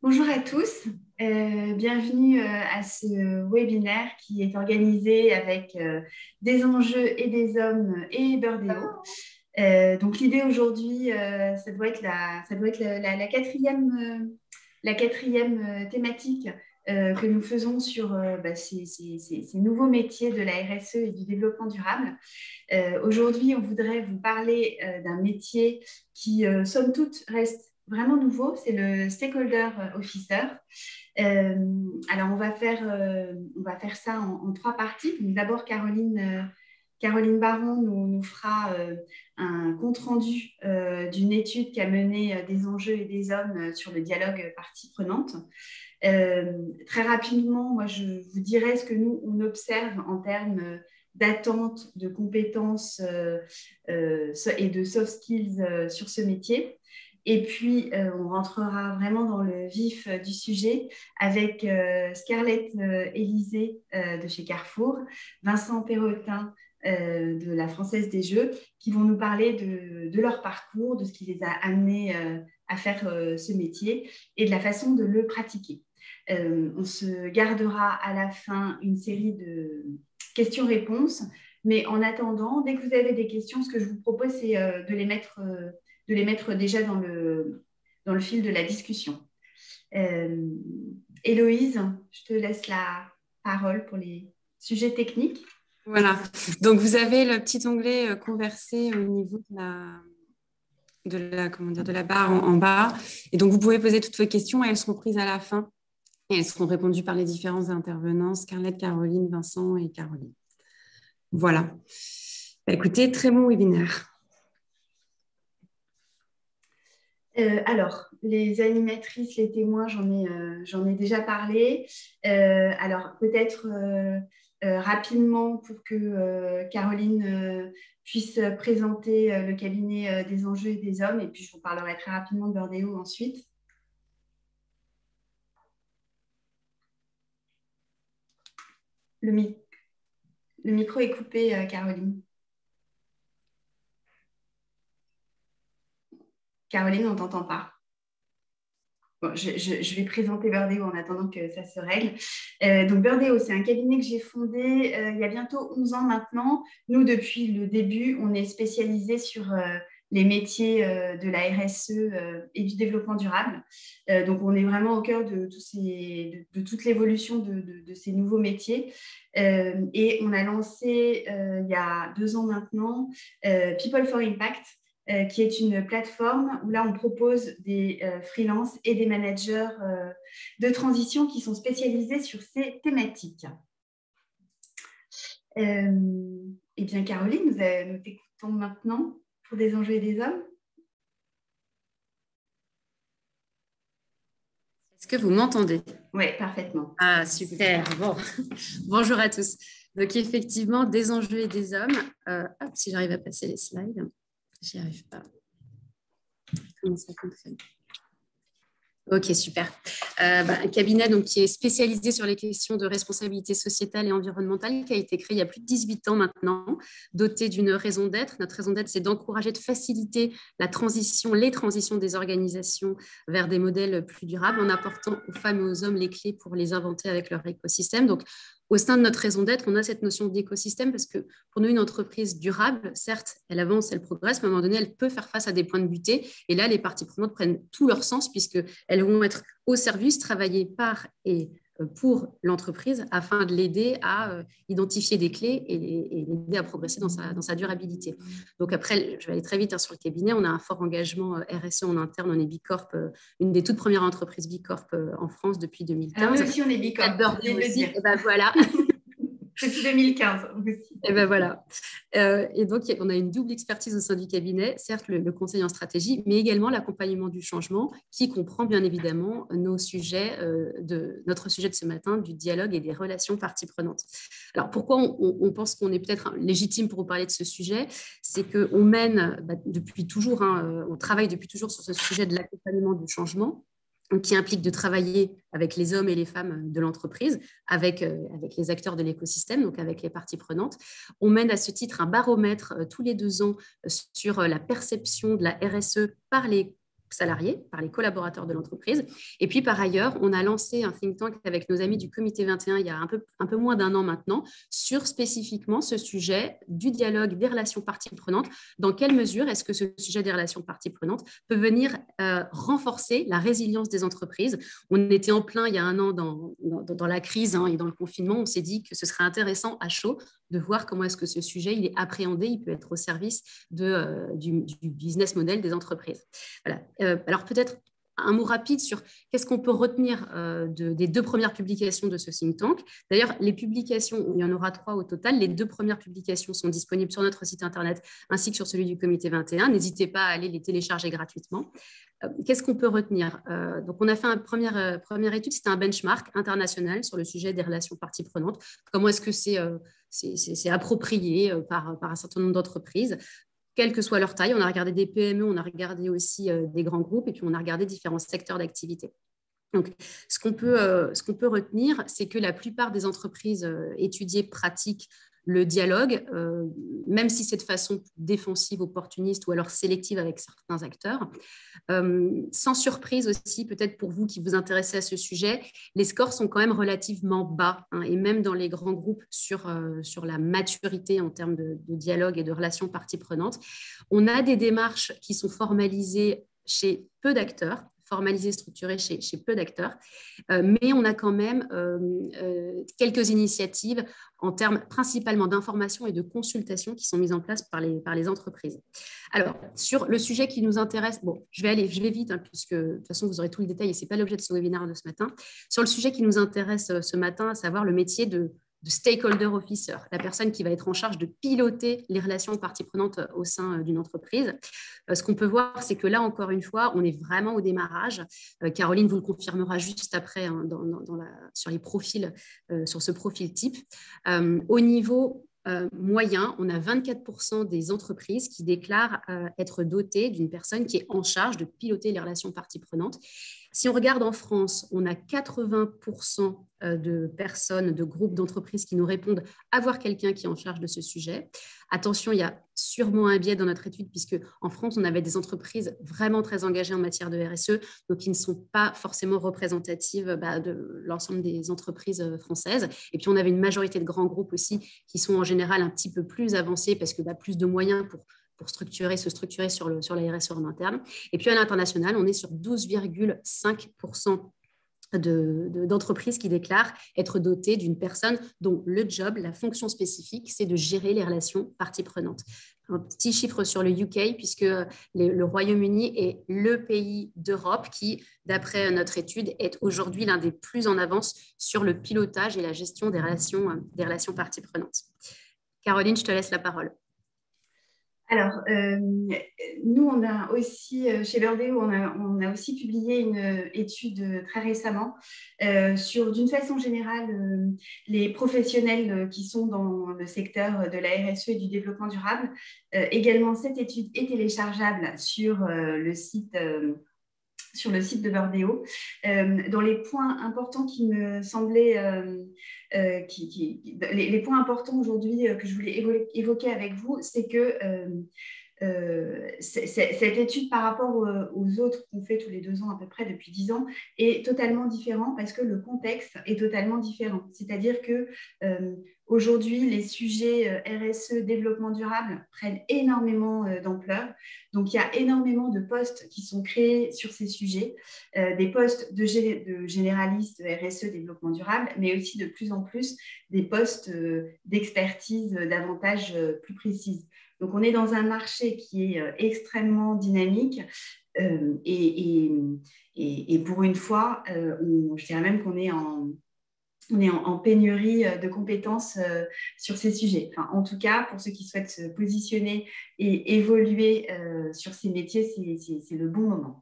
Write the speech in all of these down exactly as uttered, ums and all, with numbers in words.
Bonjour à tous, Euh, bienvenue euh, à ce webinaire qui est organisé avec euh, des enjeux et des hommes et Burdeo. Euh, donc l'idée aujourd'hui, euh, ça doit être la, ça doit être la, la- la quatrième, euh, la quatrième euh, thématique euh, que nous faisons sur euh, bah, ces, ces- ces- ces nouveaux métiers de la R S E et du développement durable. Euh, aujourd'hui, on voudrait vous parler euh, d'un métier qui, euh, somme toute, reste vraiment nouveau, c'est le Stakeholder Officer. Euh, alors, on va faire, euh, on va faire ça en, en trois parties. Donc, d'abord, Caroline, euh, Caroline Baron nous, nous fera euh, un compte-rendu euh, d'une étude qui a mené euh, des enjeux et des hommes euh, sur le dialogue parties prenantes. Euh, très rapidement, moi, je vous dirais ce que nous, on observe en termes euh, d'attente, de compétences euh, euh, et de soft skills euh, sur ce métier. Et puis, euh, on rentrera vraiment dans le vif euh, du sujet avec euh, Scarlett euh, Élysée euh, de chez Carrefour, Vincent Perrotin euh, de la Française des Jeux, qui vont nous parler de, de leur parcours, de ce qui les a amenés euh, à faire euh, ce métier et de la façon de le pratiquer. Euh, on se gardera à la fin une série de questions-réponses, mais en attendant, dès que vous avez des questions, ce que je vous propose, c'est euh, de les mettre, euh, de les mettre déjà dans le, dans le fil de la discussion. Euh, Héloïse, je te laisse la parole pour les sujets techniques. Voilà. Donc, vous avez le petit onglet euh, converser au niveau de la, de la, comment dire, de la barre en, en bas. Et donc, vous pouvez poser toutes vos questions et elles seront prises à la fin. Et elles seront répondues par les différents intervenants, Scarlett, Caroline, Vincent et Caroline. Voilà. Bah, écoutez, très bon webinaire. Euh, alors, les animatrices, les témoins, j'en ai, euh, j'en ai déjà parlé. Euh, alors, peut-être euh, euh, rapidement pour que euh, Caroline euh, puisse présenter euh, le cabinet euh, des enjeux et des hommes, et puis je vous parlerai très rapidement de Burdeo ensuite. Le, mi- le micro est coupé, euh, Caroline. Caroline, on ne t'entend pas. Bon, je, je, je, vais présenter Burdeo en attendant que ça se règle. Euh, donc, Burdeo, c'est un cabinet que j'ai fondé euh, il y a bientôt onze ans maintenant. Nous, depuis le début, on est spécialisé sur euh, les métiers euh, de la R S E euh, et du développement durable. Euh, donc, on est vraiment au cœur de, tous ces, de, de toute l'évolution de, de, de, ces nouveaux métiers. Euh, et on a lancé euh, il y a deux ans maintenant euh, People for Impact, Euh, qui est une plateforme où là, on propose des euh, freelances et des managers euh, de transition qui sont spécialisés sur ces thématiques. Euh, eh bien, Caroline, nous, euh, nous t'écoutons maintenant pour des enjeux et des hommes. Est-ce que vous m'entendez? Oui, parfaitement. Ah, super. Bon. Bonjour à tous. Donc, effectivement, des enjeux et des hommes. Euh, hop, si j'arrive à passer les slides, j'y arrive pas. Comment ça fonctionne? Ok, super. Euh, bah, un cabinet donc, qui est spécialisé sur les questions de responsabilité sociétale et environnementale, qui a été créé il y a plus de dix-huit ans maintenant, doté d'une raison d'être. Notre raison d'être, c'est d'encourager, de faciliter la transition, les transitions des organisations vers des modèles plus durables, en apportant aux femmes et aux hommes les clés pour les inventer avec leur écosystème. Donc, au sein de notre raison d'être, on a cette notion d'écosystème parce que pour nous, une entreprise durable, certes, elle avance, elle progresse, mais à un moment donné, elle peut faire face à des points de butée. Et là, les parties prenantes prennent tout leur sens puisqu'elles vont être au service, travailler par et pour l'entreprise afin de l'aider à euh, identifier des clés et, et l'aider à progresser dans sa, dans sa durabilité. Donc après, je vais aller très vite hein, sur le cabinet. On a un fort engagement euh, R S E en interne. On est Bicorp, euh, une des toutes premières entreprises Bicorp euh, en France depuis deux mille quinze. Alors nous aussi, on est Bicorp, j'ai oublié de le dire. Et ben voilà. Depuis deux mille quinze aussi. Et ben voilà. Euh, et donc, on a une double expertise au sein du cabinet, certes le, le conseil en stratégie, mais également l'accompagnement du changement, qui comprend bien évidemment nos sujets euh, de notre sujet de ce matin, du dialogue et des relations parties prenantes. Alors, pourquoi on, on pense qu'on est peut-être légitime pour vous parler de ce sujet? C'est qu'on mène bah, depuis toujours, hein, on travaille depuis toujours sur ce sujet de l'accompagnement du changement, qui implique de travailler avec les hommes et les femmes de l'entreprise, avec, euh, avec les acteurs de l'écosystème, donc avec les parties prenantes. On mène à ce titre un baromètre euh, tous les deux ans euh, sur euh, la perception de la R S E par les salariés, par les collaborateurs de l'entreprise. Et puis, par ailleurs, on a lancé un think tank avec nos amis du Comité vingt et un il y a un peu, un peu moins d'un an maintenant sur spécifiquement ce sujet du dialogue des relations parties prenantes. Dans quelle mesure est-ce que ce sujet des relations parties prenantes peut venir euh, renforcer la résilience des entreprises? On était en plein il y a un an dans, dans, dans la crise hein, et dans le confinement. On s'est dit que ce serait intéressant à chaud de voir comment est-ce que ce sujet il est appréhendé, il peut être au service de, euh, du, du business model des entreprises. Voilà. Euh, alors peut-être un mot rapide sur qu'est-ce qu'on peut retenir euh, de, des deux premières publications de ce think tank. D'ailleurs, les publications, il y en aura trois au total. Les deux premières publications sont disponibles sur notre site internet ainsi que sur celui du Comité vingt et un. N'hésitez pas à aller les télécharger gratuitement. Euh, qu'est-ce qu'on peut retenir euh, Donc, on a fait une première, euh, première étude, c'était un benchmark international sur le sujet des relations parties prenantes. Comment est-ce que c'est euh, c'est, c'est, c'est approprié euh, par, par un certain nombre d'entreprises, quelle que soit leur taille. On a regardé des P M E, on a regardé aussi euh, des grands groupes et puis on a regardé différents secteurs d'activité. Donc, ce qu'on peut, euh, ce qu'on peut retenir, c'est que la plupart des entreprises euh, étudiées pratiquent le dialogue, euh, même si c'est de façon défensive, opportuniste ou alors sélective avec certains acteurs. Euh, sans surprise aussi, peut-être pour vous qui vous intéressez à ce sujet, les scores sont quand même relativement bas, hein, et même dans les grands groupes sur, euh, sur la maturité en termes de, de dialogue et de relations parties prenantes. On a des démarches qui sont formalisées chez peu d'acteurs, formalisé, structuré chez, chez peu d'acteurs, euh, mais on a quand même euh, euh, quelques initiatives en termes principalement d'information et de consultation qui sont mises en place par les, par les entreprises. Alors, sur le sujet qui nous intéresse, bon, je vais aller, je vais vite, hein, puisque de toute façon, vous aurez tout le détail et ce n'est pas l'objet de ce webinaire de ce matin. Sur le sujet qui nous intéresse euh, ce matin, à savoir le métier de de stakeholder officer, la personne qui va être en charge de piloter les relations parties prenantes au sein d'une entreprise. Ce qu'on peut voir, c'est que là, encore une fois, on est vraiment au démarrage. Caroline vous le confirmera juste après hein, dans, dans la, sur les profils, euh, sur ce profil type. Euh, au niveau Euh, moyen, on a vingt-quatre pour cent des entreprises qui déclarent euh, être dotées d'une personne qui est en charge de piloter les relations parties prenantes. Si on regarde en France, on a quatre-vingts pour cent de personnes, de groupes d'entreprises qui nous répondent avoir quelqu'un qui est en charge de ce sujet. Attention, il y a sûrement un biais dans notre étude puisque en France, on avait des entreprises vraiment très engagées en matière de R S E, donc qui ne sont pas forcément représentatives bah, de l'ensemble des entreprises françaises. Et puis, on avait une majorité de grands groupes aussi qui sont en général un petit peu plus avancés parce que bah, plus de moyens pour pour structurer, se structurer sur, le, sur la R S E en interne. Et puis à l'international, on est sur douze virgule cinq pour cent de, de, d'entreprises qui déclarent être dotées d'une personne dont le job, la fonction spécifique, c'est de gérer les relations parties prenantes. Un petit chiffre sur le U K, puisque les, le Royaume-Uni est le pays d'Europe qui, d'après notre étude, est aujourd'hui l'un des plus en avance sur le pilotage et la gestion des relations, des relations parties prenantes. Caroline, je te laisse la parole. Alors, euh, nous, on a aussi, chez Burdeo, on a, on a aussi publié une étude très récemment euh, sur, d'une façon générale, euh, les professionnels qui sont dans le secteur de la R S E et du développement durable. Euh, également, cette étude est téléchargeable sur euh, le site euh, sur le site de Burdeo. Euh, dans les points importants qui me semblaient, euh, euh, qui, qui, les, les points importants aujourd'hui euh, que je voulais évo évoquer avec vous, c'est que euh, euh, c'est, c'est, cette étude par rapport aux, aux autres qu'on fait tous les deux ans à peu près depuis dix ans est totalement différent parce que le contexte est totalement différent. C'est-à-dire que euh, aujourd'hui, les sujets R S E, développement durable, prennent énormément euh, d'ampleur. Donc, il y a énormément de postes qui sont créés sur ces sujets, euh, des postes de, gé de généralistes R S E, développement durable, mais aussi de plus en plus des postes euh, d'expertise euh, davantage euh, plus précises. Donc, on est dans un marché qui est euh, extrêmement dynamique euh, et, et, et, et pour une fois, euh, on, je dirais même qu'on est en... On est en, en pénurie de compétences euh, sur ces sujets. Enfin, en tout cas, pour ceux qui souhaitent se positionner et évoluer euh, sur ces métiers, c'est le bon moment.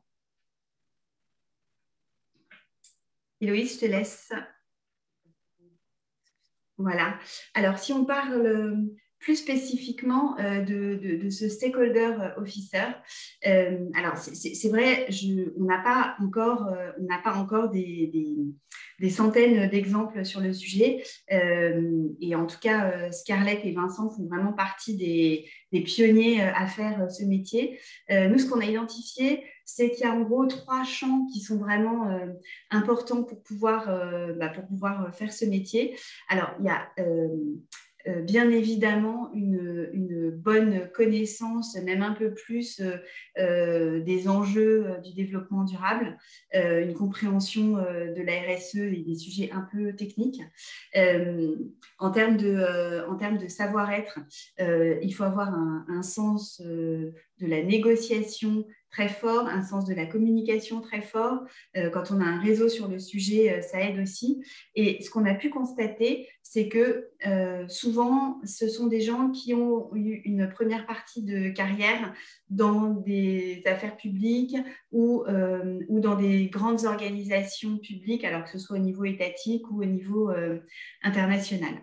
Héloïse, je te laisse. Voilà. Alors, si on parle plus spécifiquement euh, de, de, de ce stakeholder officer. Euh, alors, c'est vrai, je, on n'a pas encore, euh, on n'a pas encore des, des, des centaines d'exemples sur le sujet. Euh, et en tout cas, euh, Scarlett et Vincent font vraiment partie des, des pionniers à faire ce métier. Euh, nous, ce qu'on a identifié, c'est qu'il y a en gros trois champs qui sont vraiment euh, importants pour pouvoir, euh, bah, pour pouvoir faire ce métier. Alors, il y a euh, euh, bien évidemment une, une, bonne connaissance, même un peu plus euh, euh, des enjeux euh, du développement durable, euh, une compréhension euh, de la R S E et des sujets un peu techniques. Euh, en termes de, euh, en termes de savoir-être, euh, il faut avoir un, un sens euh, de la négociation très fort, un sens de la communication très fort. Euh, quand on a un réseau sur le sujet, euh, ça aide aussi. Et ce qu'on a pu constater, c'est que euh, souvent, ce sont des gens qui ont eu une première partie de carrière dans des affaires publiques ou, euh, ou dans des grandes organisations publiques, alors que ce soit au niveau étatique ou au niveau euh, international.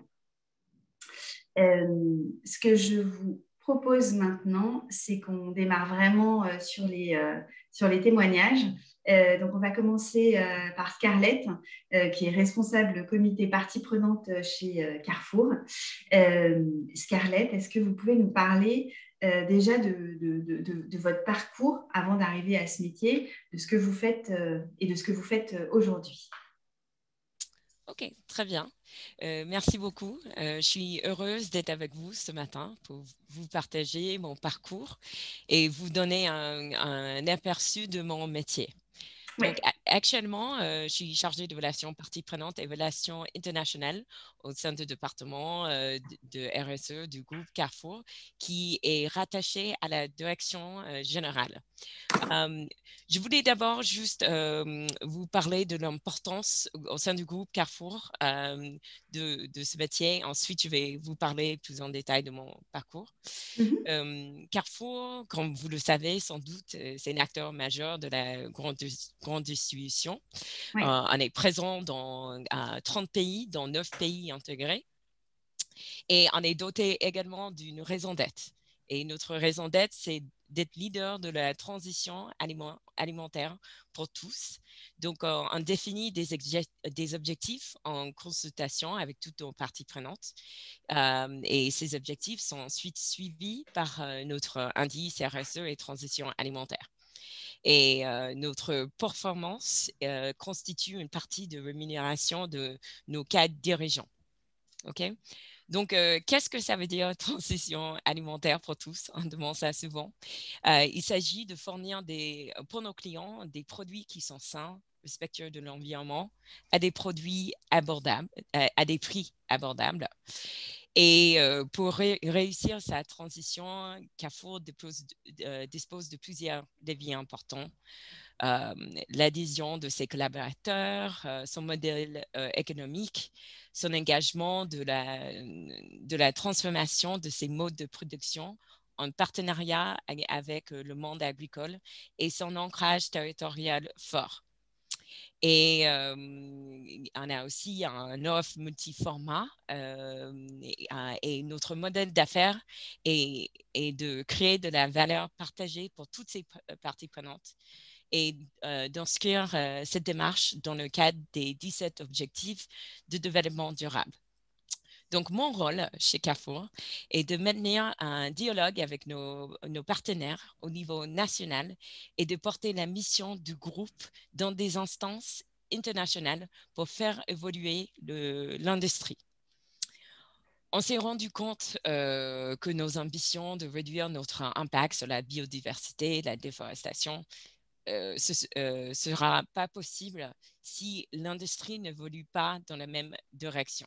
Euh, ce que je vous propose maintenant, c'est qu'on démarre vraiment euh, sur, les, euh, sur les témoignages. Euh, donc, on va commencer euh, par Scarlett, euh, qui est responsable comité partie prenante chez euh, Carrefour. Euh, Scarlett, est-ce que vous pouvez nous parler euh, déjà de, de, de, de, de votre parcours avant d'arriver à ce métier, de ce que vous faites euh, et de ce que vous faites euh, aujourd'hui? Ok, très bien. Euh, merci beaucoup. Euh, je suis heureuse d'être avec vous ce matin pour vous partager mon parcours et vous donner un, un aperçu de mon métier. Oui. Donc, actuellement, euh, je suis chargée de relations parties prenantes et relations internationales au sein du département euh, de, de R S E du groupe Carrefour, qui est rattaché à la direction euh, générale. Euh, je voulais d'abord juste euh, vous parler de l'importance au sein du groupe Carrefour euh, de, de ce métier. Ensuite, je vais vous parler plus en détail de mon parcours. Mm-hmm. Euh, Carrefour, comme vous le savez sans doute, c'est un acteur majeur de la grande, grande distribution. Oui. Euh, on est présent dans à trente pays, dans neuf pays intégrés. Et on est doté également d'une raison d'être. Et notre raison d'être, c'est d'être leader de la transition aliment, alimentaire pour tous. Donc, euh, on définit des, des objectifs en consultation avec toutes nos parties prenantes. Euh, et ces objectifs sont ensuite suivis par euh, notre indice R S E et transition alimentaire. Et euh, notre performance euh, constitue une partie de rémunération de nos cadres dirigeants. OK? Donc, euh, qu'est-ce que ça veut dire transition alimentaire pour tous? On demande ça souvent. Euh, il s'agit de fournir des, pour nos clients des produits qui sont sains, respectueux de l'environnement, à des produits abordables, à, à des prix abordables. Et euh, pour ré réussir sa transition, Carrefour dispose, euh, dispose de plusieurs leviers importants. Euh, l'adhésion de ses collaborateurs, euh, son modèle euh, économique, son engagement de la, de la transformation de ses modes de production en partenariat avec le monde agricole et son ancrage territorial fort. Et euh, on a aussi un offre multiformat euh, et, et notre modèle d'affaires est, est de créer de la valeur partagée pour toutes ces parties prenantes et euh, d'inscrire euh, cette démarche dans le cadre des dix-sept objectifs de développement durable. Donc, mon rôle chez Carrefour est de maintenir un dialogue avec nos, nos partenaires au niveau national et de porter la mission du groupe dans des instances internationales pour faire évoluer l'industrie. On s'est rendu compte euh, que nos ambitions de réduire notre impact sur la biodiversité, la déforestation, Euh, ce ne euh, sera pas possible si l'industrie n'évolue pas dans la même direction.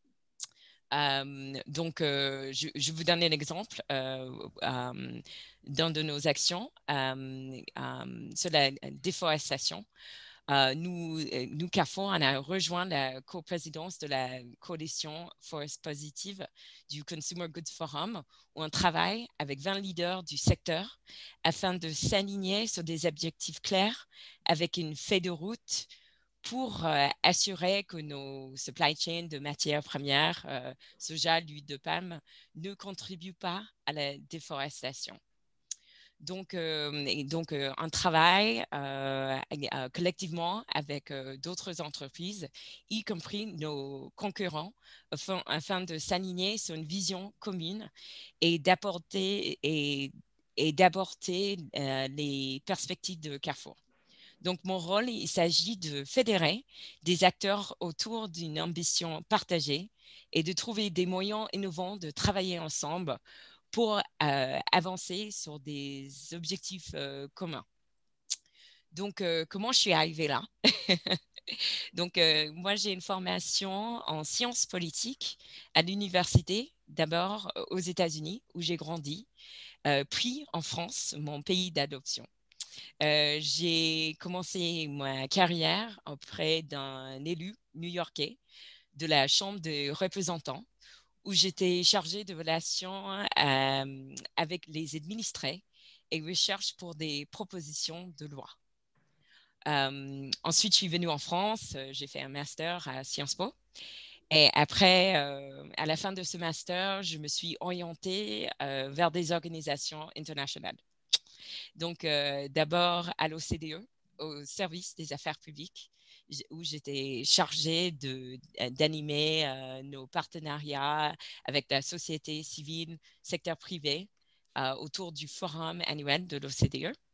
Euh, donc, euh, je, je vous donne un exemple euh, euh, dans de nos actions euh, euh, sur la déforestation. Euh, nous, nous, Carrefour, on a rejoint la coprésidence de la coalition Forest Positive du Consumer Goods Forum, où on travaille avec vingt leaders du secteur afin de s'aligner sur des objectifs clairs avec une feuille de route pour euh, assurer que nos supply chains de matières premières, euh, soja, l'huile de palme, ne contribuent pas à la déforestation. Donc, euh, et donc euh, on travaille euh, euh, collectivement avec euh, d'autres entreprises, y compris nos concurrents, afin, afin de s'aligner sur une vision commune et d'apporter et, et d'apporter euh, les perspectives de Carrefour. Donc, mon rôle, il s'agit de fédérer des acteurs autour d'une ambition partagée et de trouver des moyens innovants de travailler ensemble pour euh, avancer sur des objectifs euh, communs. Donc, euh, comment je suis arrivée là? Donc, euh, moi, j'ai une formation en sciences politiques à l'université, d'abord aux États-Unis, où j'ai grandi, euh, puis en France, mon pays d'adoption. Euh, j'ai commencé ma carrière auprès d'un élu new-yorkais de la Chambre des représentants, où j'étais chargée de relations euh, avec les administrés et recherche pour des propositions de loi. Euh, ensuite, je suis venue en France, j'ai fait un master à Sciences Po. Et après, euh, à la fin de ce master, je me suis orientée euh, vers des organisations internationales. Donc, euh, d'abord à l'O C D E, au service des affaires publiques, où j'étais chargée de, d'animer euh, nos partenariats avec la société civile, secteur privé, euh, autour du forum annuel de l'O C D E.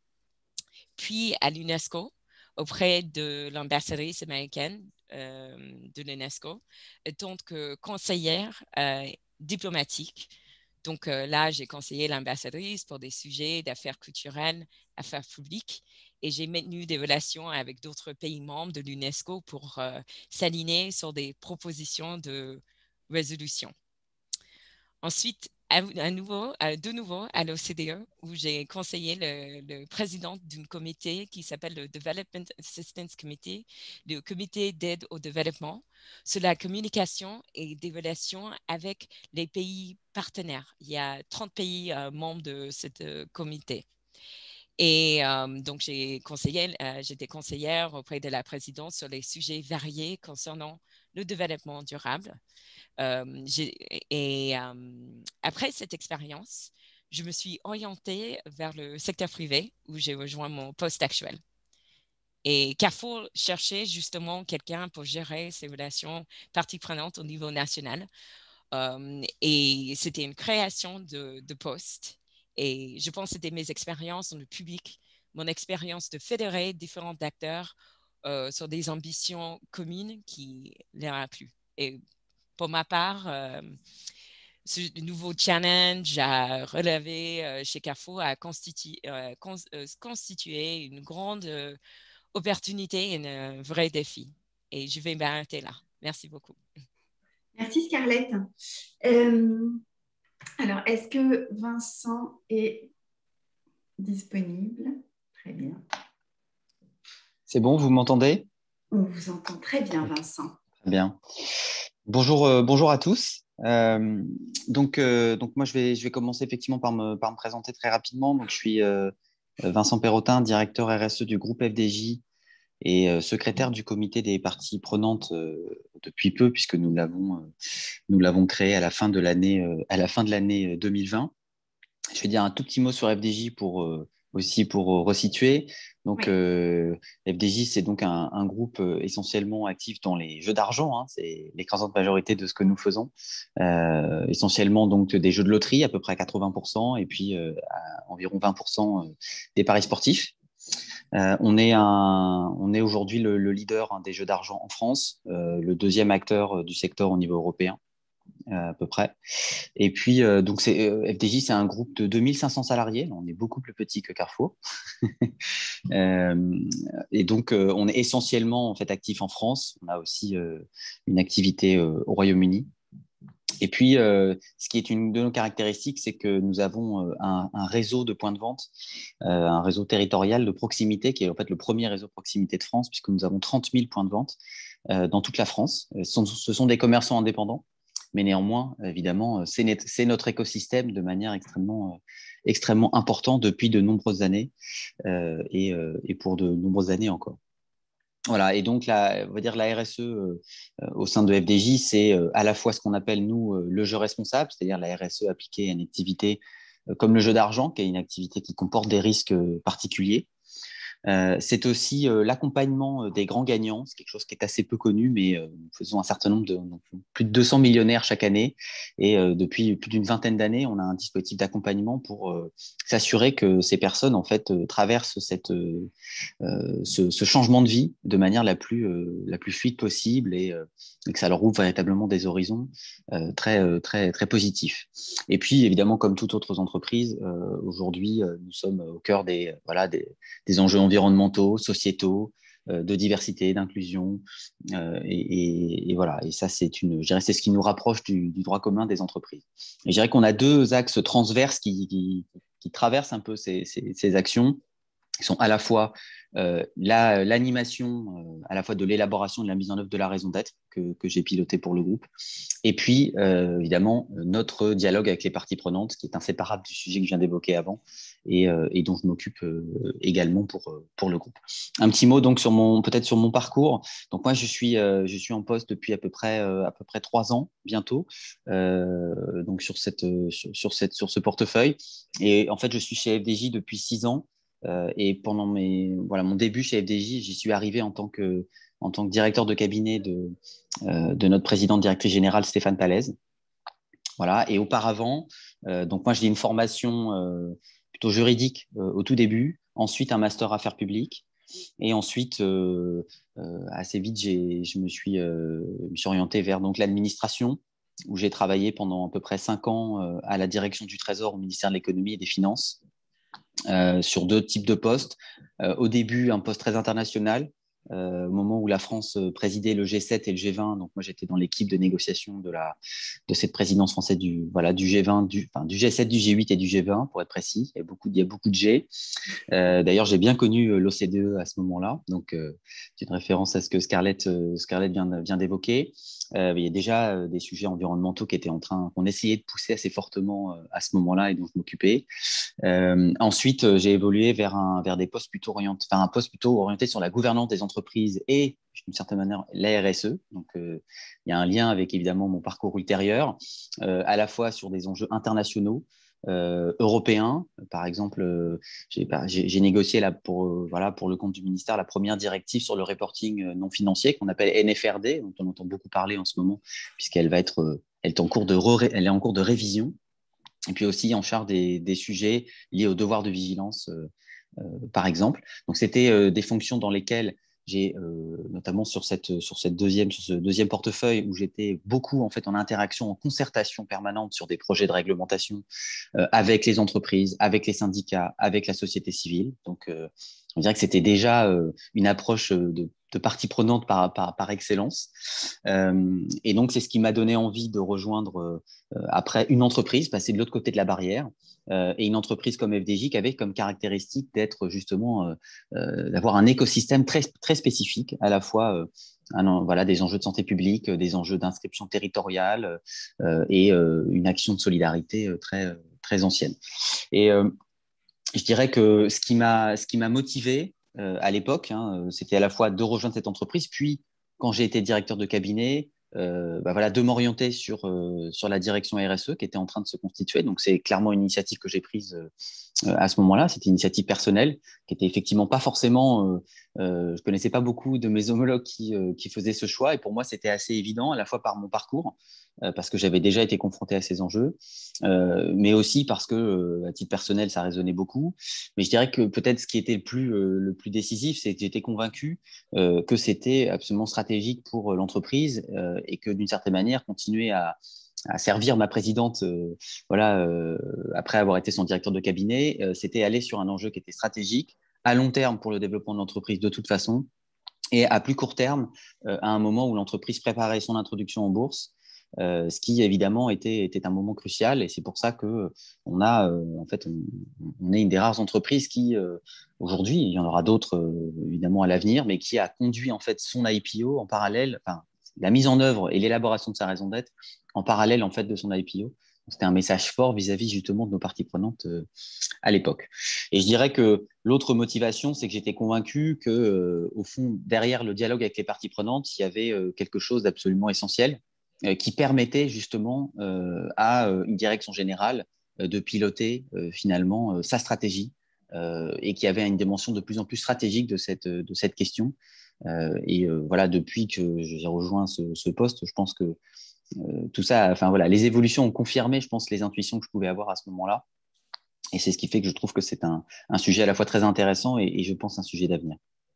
Puis à l'UNESCO, auprès de l'ambassadrice américaine euh, de l'UNESCO, en tant que conseillère euh, diplomatique. Donc euh, là, j'ai conseillé l'ambassadrice pour des sujets d'affaires culturelles, affaires publiques, et j'ai maintenu des relations avec d'autres pays membres de l'UNESCO pour euh, s'aligner sur des propositions de résolution. Ensuite, à, à nouveau, à, de nouveau à l'O C D E, où j'ai conseillé le, le président d'un comité qui s'appelle le Development Assistance Committee, le comité d'aide au développement, sur la communication et des relations avec les pays partenaires. Il y a trente pays euh, membres de ce euh, comité. Et euh, donc, j'ai conseillé, euh, j'étais conseillère auprès de la présidente sur les sujets variés concernant le développement durable. Euh, et euh, après cette expérience, je me suis orientée vers le secteur privé où j'ai rejoint mon poste actuel. Et Carrefour cherchait justement quelqu'un pour gérer ces relations parties prenantes au niveau national. Euh, et c'était une création de, de poste. Et je pense que c'était mes expériences dans le public, mon expérience de fédérer différents acteurs euh, sur des ambitions communes qui leur a plu. Et pour ma part, euh, ce nouveau challenge à relever euh, chez Carrefour a constitu euh, con euh, constitué une grande euh, opportunité et un vrai défi. Et je vais m'arrêter là. Merci beaucoup. Merci Scarlett. Euh, alors, est-ce que Vincent est disponible? Très bien. C'est bon, vous m'entendez? On vous entend très bien, Vincent. Très bien. Bonjour, euh, bonjour à tous. Euh, donc, euh, donc, moi, je vais, je vais commencer effectivement par me, par me présenter très rapidement. Donc, je suis euh, Vincent Perrotin, directeur R S E du groupe F D J et euh, secrétaire du comité des parties prenantes euh, depuis peu, puisque nous l'avons, euh, nous l'avons créé à la fin de l'année, euh, à la fin de l'année deux mille vingt. Je vais dire un tout petit mot sur F D J pour euh, aussi pour euh, resituer. Donc, Oui. euh, F D J, c'est donc un, un groupe euh, essentiellement actif dans les jeux d'argent. Hein, c'est l'écrasante majorité de ce que nous faisons. Euh, essentiellement donc des jeux de loterie, à peu près quatre-vingts pour cent, et puis euh, à environ vingt pour cent des paris sportifs. Euh, on est, un, on est aujourd'hui le, le leader hein, des jeux d'argent en France, euh, le deuxième acteur du secteur au niveau européen. Euh, à peu près. Et puis, euh, donc c'est, euh, F D J, c'est un groupe de deux mille cinq cents salariés. On est beaucoup plus petit que Carrefour. euh, et donc, euh, on est essentiellement en fait actif en France. On a aussi euh, une activité euh, au Royaume-Uni. Et puis, euh, ce qui est une de nos caractéristiques, c'est que nous avons euh, un, un réseau de points de vente, euh, un réseau territorial de proximité, qui est en fait le premier réseau de proximité de France, puisque nous avons trente mille points de vente euh, dans toute la France. Ce sont, ce sont des commerçants indépendants. Mais néanmoins, évidemment, c'est, net, c'est notre écosystème de manière extrêmement, euh, extrêmement importante depuis de nombreuses années euh, et, euh, et pour de nombreuses années encore. Voilà, et donc la, on va dire la R S E euh, au sein de F D J, c'est euh, à la fois ce qu'on appelle nous euh, le jeu responsable, c'est-à-dire la R S E appliquée à une activité euh, comme le jeu d'argent, qui est une activité qui comporte des risques euh, particuliers. Euh, c'est aussi euh, l'accompagnement euh, des grands gagnants, c'est quelque chose qui est assez peu connu, mais euh, nous faisons un certain nombre de donc, plus de deux cents millionnaires chaque année, et euh, depuis plus d'une vingtaine d'années, on a un dispositif d'accompagnement pour euh, s'assurer que ces personnes en fait euh, traversent cette, euh, euh, ce, ce, changement de vie de manière la plus, euh, la plus fluide possible et, euh, et que ça leur ouvre véritablement des horizons euh, très, euh, très, très positifs. Et puis évidemment, comme toutes autres entreprises, euh, aujourd'hui, euh, nous sommes au cœur des, voilà, des, des enjeux environnementaux, sociétaux, euh, de diversité, d'inclusion, euh, et, et, et voilà. Et ça, c'est une, je dirais, c'est ce qui nous rapproche du, du droit commun des entreprises. Et je dirais qu'on a deux axes transverses qui, qui, qui traversent un peu ces, ces, ces actions, qui sont à la fois euh, la, l'animation, euh, à la fois de l'élaboration et de la mise en œuvre de la raison d'être que, que j'ai pilotée pour le groupe, et puis euh, évidemment notre dialogue avec les parties prenantes, qui est inséparable du sujet que je viens d'évoquer avant, et, euh, et dont je m'occupe euh, également pour, pour le groupe. Un petit mot donc sur mon, peut-être sur mon parcours. Donc moi je suis, euh, je suis en poste depuis à peu près, euh, à peu près trois ans bientôt, euh, donc sur, cette, sur, sur, cette, sur ce portefeuille. Et en fait je suis chez F D J depuis six ans. Euh, et pendant mes, voilà, mon début chez F D J, j'y suis arrivé en tant que, en tant que directeur de cabinet de, euh, de notre présidente directrice générale Stéphane Palaise. Voilà. Et auparavant, euh, donc moi j'ai une formation euh, plutôt juridique euh, au tout début, ensuite un master affaires publiques, et ensuite euh, euh, assez vite j'ai, je me suis, euh, me suis orienté vers donc l'administration, où j'ai travaillé pendant à peu près cinq ans euh, à la direction du Trésor au ministère de l'économie et des finances. Euh, sur deux types de postes. Euh, au début, un poste très international, euh, au moment où la France présidait le G sept et le G vingt. Donc moi, j'étais dans l'équipe de négociation de, la, de cette présidence française du, voilà, du G vingt, du, enfin, du G sept, du G huit et du G vingt, pour être précis. Il y a beaucoup, il y a beaucoup de G. Euh, d'ailleurs, j'ai bien connu l'O C D E à ce moment-là. Donc, euh, c'est une référence à ce que Scarlett, euh, Scarlett vient, vient d'évoquer. Euh, il y a déjà euh, des sujets environnementaux qui étaient en train, qu'on essayait de pousser assez fortement euh, à ce moment-là et dont je m'occupais. Euh, ensuite, euh, j'ai évolué vers, un, vers des postes plutôt orientés, enfin un poste plutôt orienté sur la gouvernance des entreprises et, d'une certaine manière, la R S E. Donc, euh, il y a un lien avec évidemment mon parcours ultérieur, euh, à la fois sur des enjeux internationaux, euh, européens. Par exemple, euh, j'ai, j'ai, j'ai négocié là pour, euh, voilà, pour le compte du ministère la première directive sur le reporting euh, non financier qu'on appelle N F R D, dont on entend beaucoup parler en ce moment, puisqu'elle va être, euh, elle est en cours de, re, elle est en cours de révision. Et puis aussi en charge des, des sujets liés au devoir de vigilance, euh, euh, par exemple. Donc, c'était euh, des fonctions dans lesquelles j'ai, euh, notamment sur, cette, sur, cette deuxième, sur ce deuxième portefeuille, où j'étais beaucoup en, fait, en interaction, en concertation permanente sur des projets de réglementation euh, avec les entreprises, avec les syndicats, avec la société civile. Donc, euh, on dirait que c'était déjà euh, une approche de, de partie prenante par, par, par excellence. Euh, et donc, c'est ce qui m'a donné envie de rejoindre, euh, après, une entreprise, passer de l'autre côté de la barrière, euh, et une entreprise comme F D J qui avait comme caractéristique d'être justement, euh, euh, d'avoir un écosystème très, très spécifique, à la fois euh, un, voilà, des enjeux de santé publique, des enjeux d'inscription territoriale euh, et euh, une action de solidarité euh, très, très ancienne. Et euh, je dirais que ce qui m'a, ce qui m'a motivé euh, à l'époque, hein, c'était à la fois de rejoindre cette entreprise, puis quand j'ai été directeur de cabinet, euh, bah voilà, de m'orienter sur, euh, sur la direction R S E qui était en train de se constituer. Donc, c'est clairement une initiative que j'ai prise euh, à ce moment-là. C'était une initiative personnelle qui était effectivement pas forcément… Euh, euh, je connaissais pas beaucoup de mes homologues qui, euh, qui faisaient ce choix. Et pour moi, c'était assez évident, à la fois par mon parcours, euh, parce que j'avais déjà été confronté à ces enjeux, euh, mais aussi parce que, euh, à titre personnel, ça résonnait beaucoup. Mais je dirais que peut-être ce qui était le plus, euh, le plus décisif, c'est que j'étais convaincu euh, que c'était absolument stratégique pour l'entreprise euh, et que d'une certaine manière, continuer à, à servir ma présidente, euh, voilà, euh, après avoir été son directeur de cabinet, euh, c'était aller sur un enjeu qui était stratégique, à long terme pour le développement de l'entreprise de toute façon, et à plus court terme, euh, à un moment où l'entreprise préparait son introduction en bourse, euh, ce qui évidemment était, était un moment crucial. Et c'est pour ça que on a, euh, en fait, on, on est une des rares entreprises qui, euh, aujourd'hui, il y en aura d'autres euh, évidemment à l'avenir, mais qui a conduit en fait son I P O en parallèle, enfin, la mise en œuvre et l'élaboration de sa raison d'être en parallèle en fait de son I P O. C'était un message fort vis-à-vis justement de nos parties prenantes euh, à l'époque. Et je dirais que l'autre motivation, c'est que j'étais convaincu que, euh, au fond, derrière le dialogue avec les parties prenantes, il y avait euh, quelque chose d'absolument essentiel euh, qui permettait justement euh, à euh, une direction générale euh, de piloter euh, finalement euh, sa stratégie euh, et qui avait une dimension de plus en plus stratégique de cette, de cette question. Euh, et euh, voilà, depuis que j'ai rejoint ce, ce poste, je pense que euh, tout ça, enfin voilà, les évolutions ont confirmé, je pense, les intuitions que je pouvais avoir à ce moment-là. Et c'est ce qui fait que je trouve que c'est un, un sujet à la fois très intéressant et, et je pense un sujet d'avenir.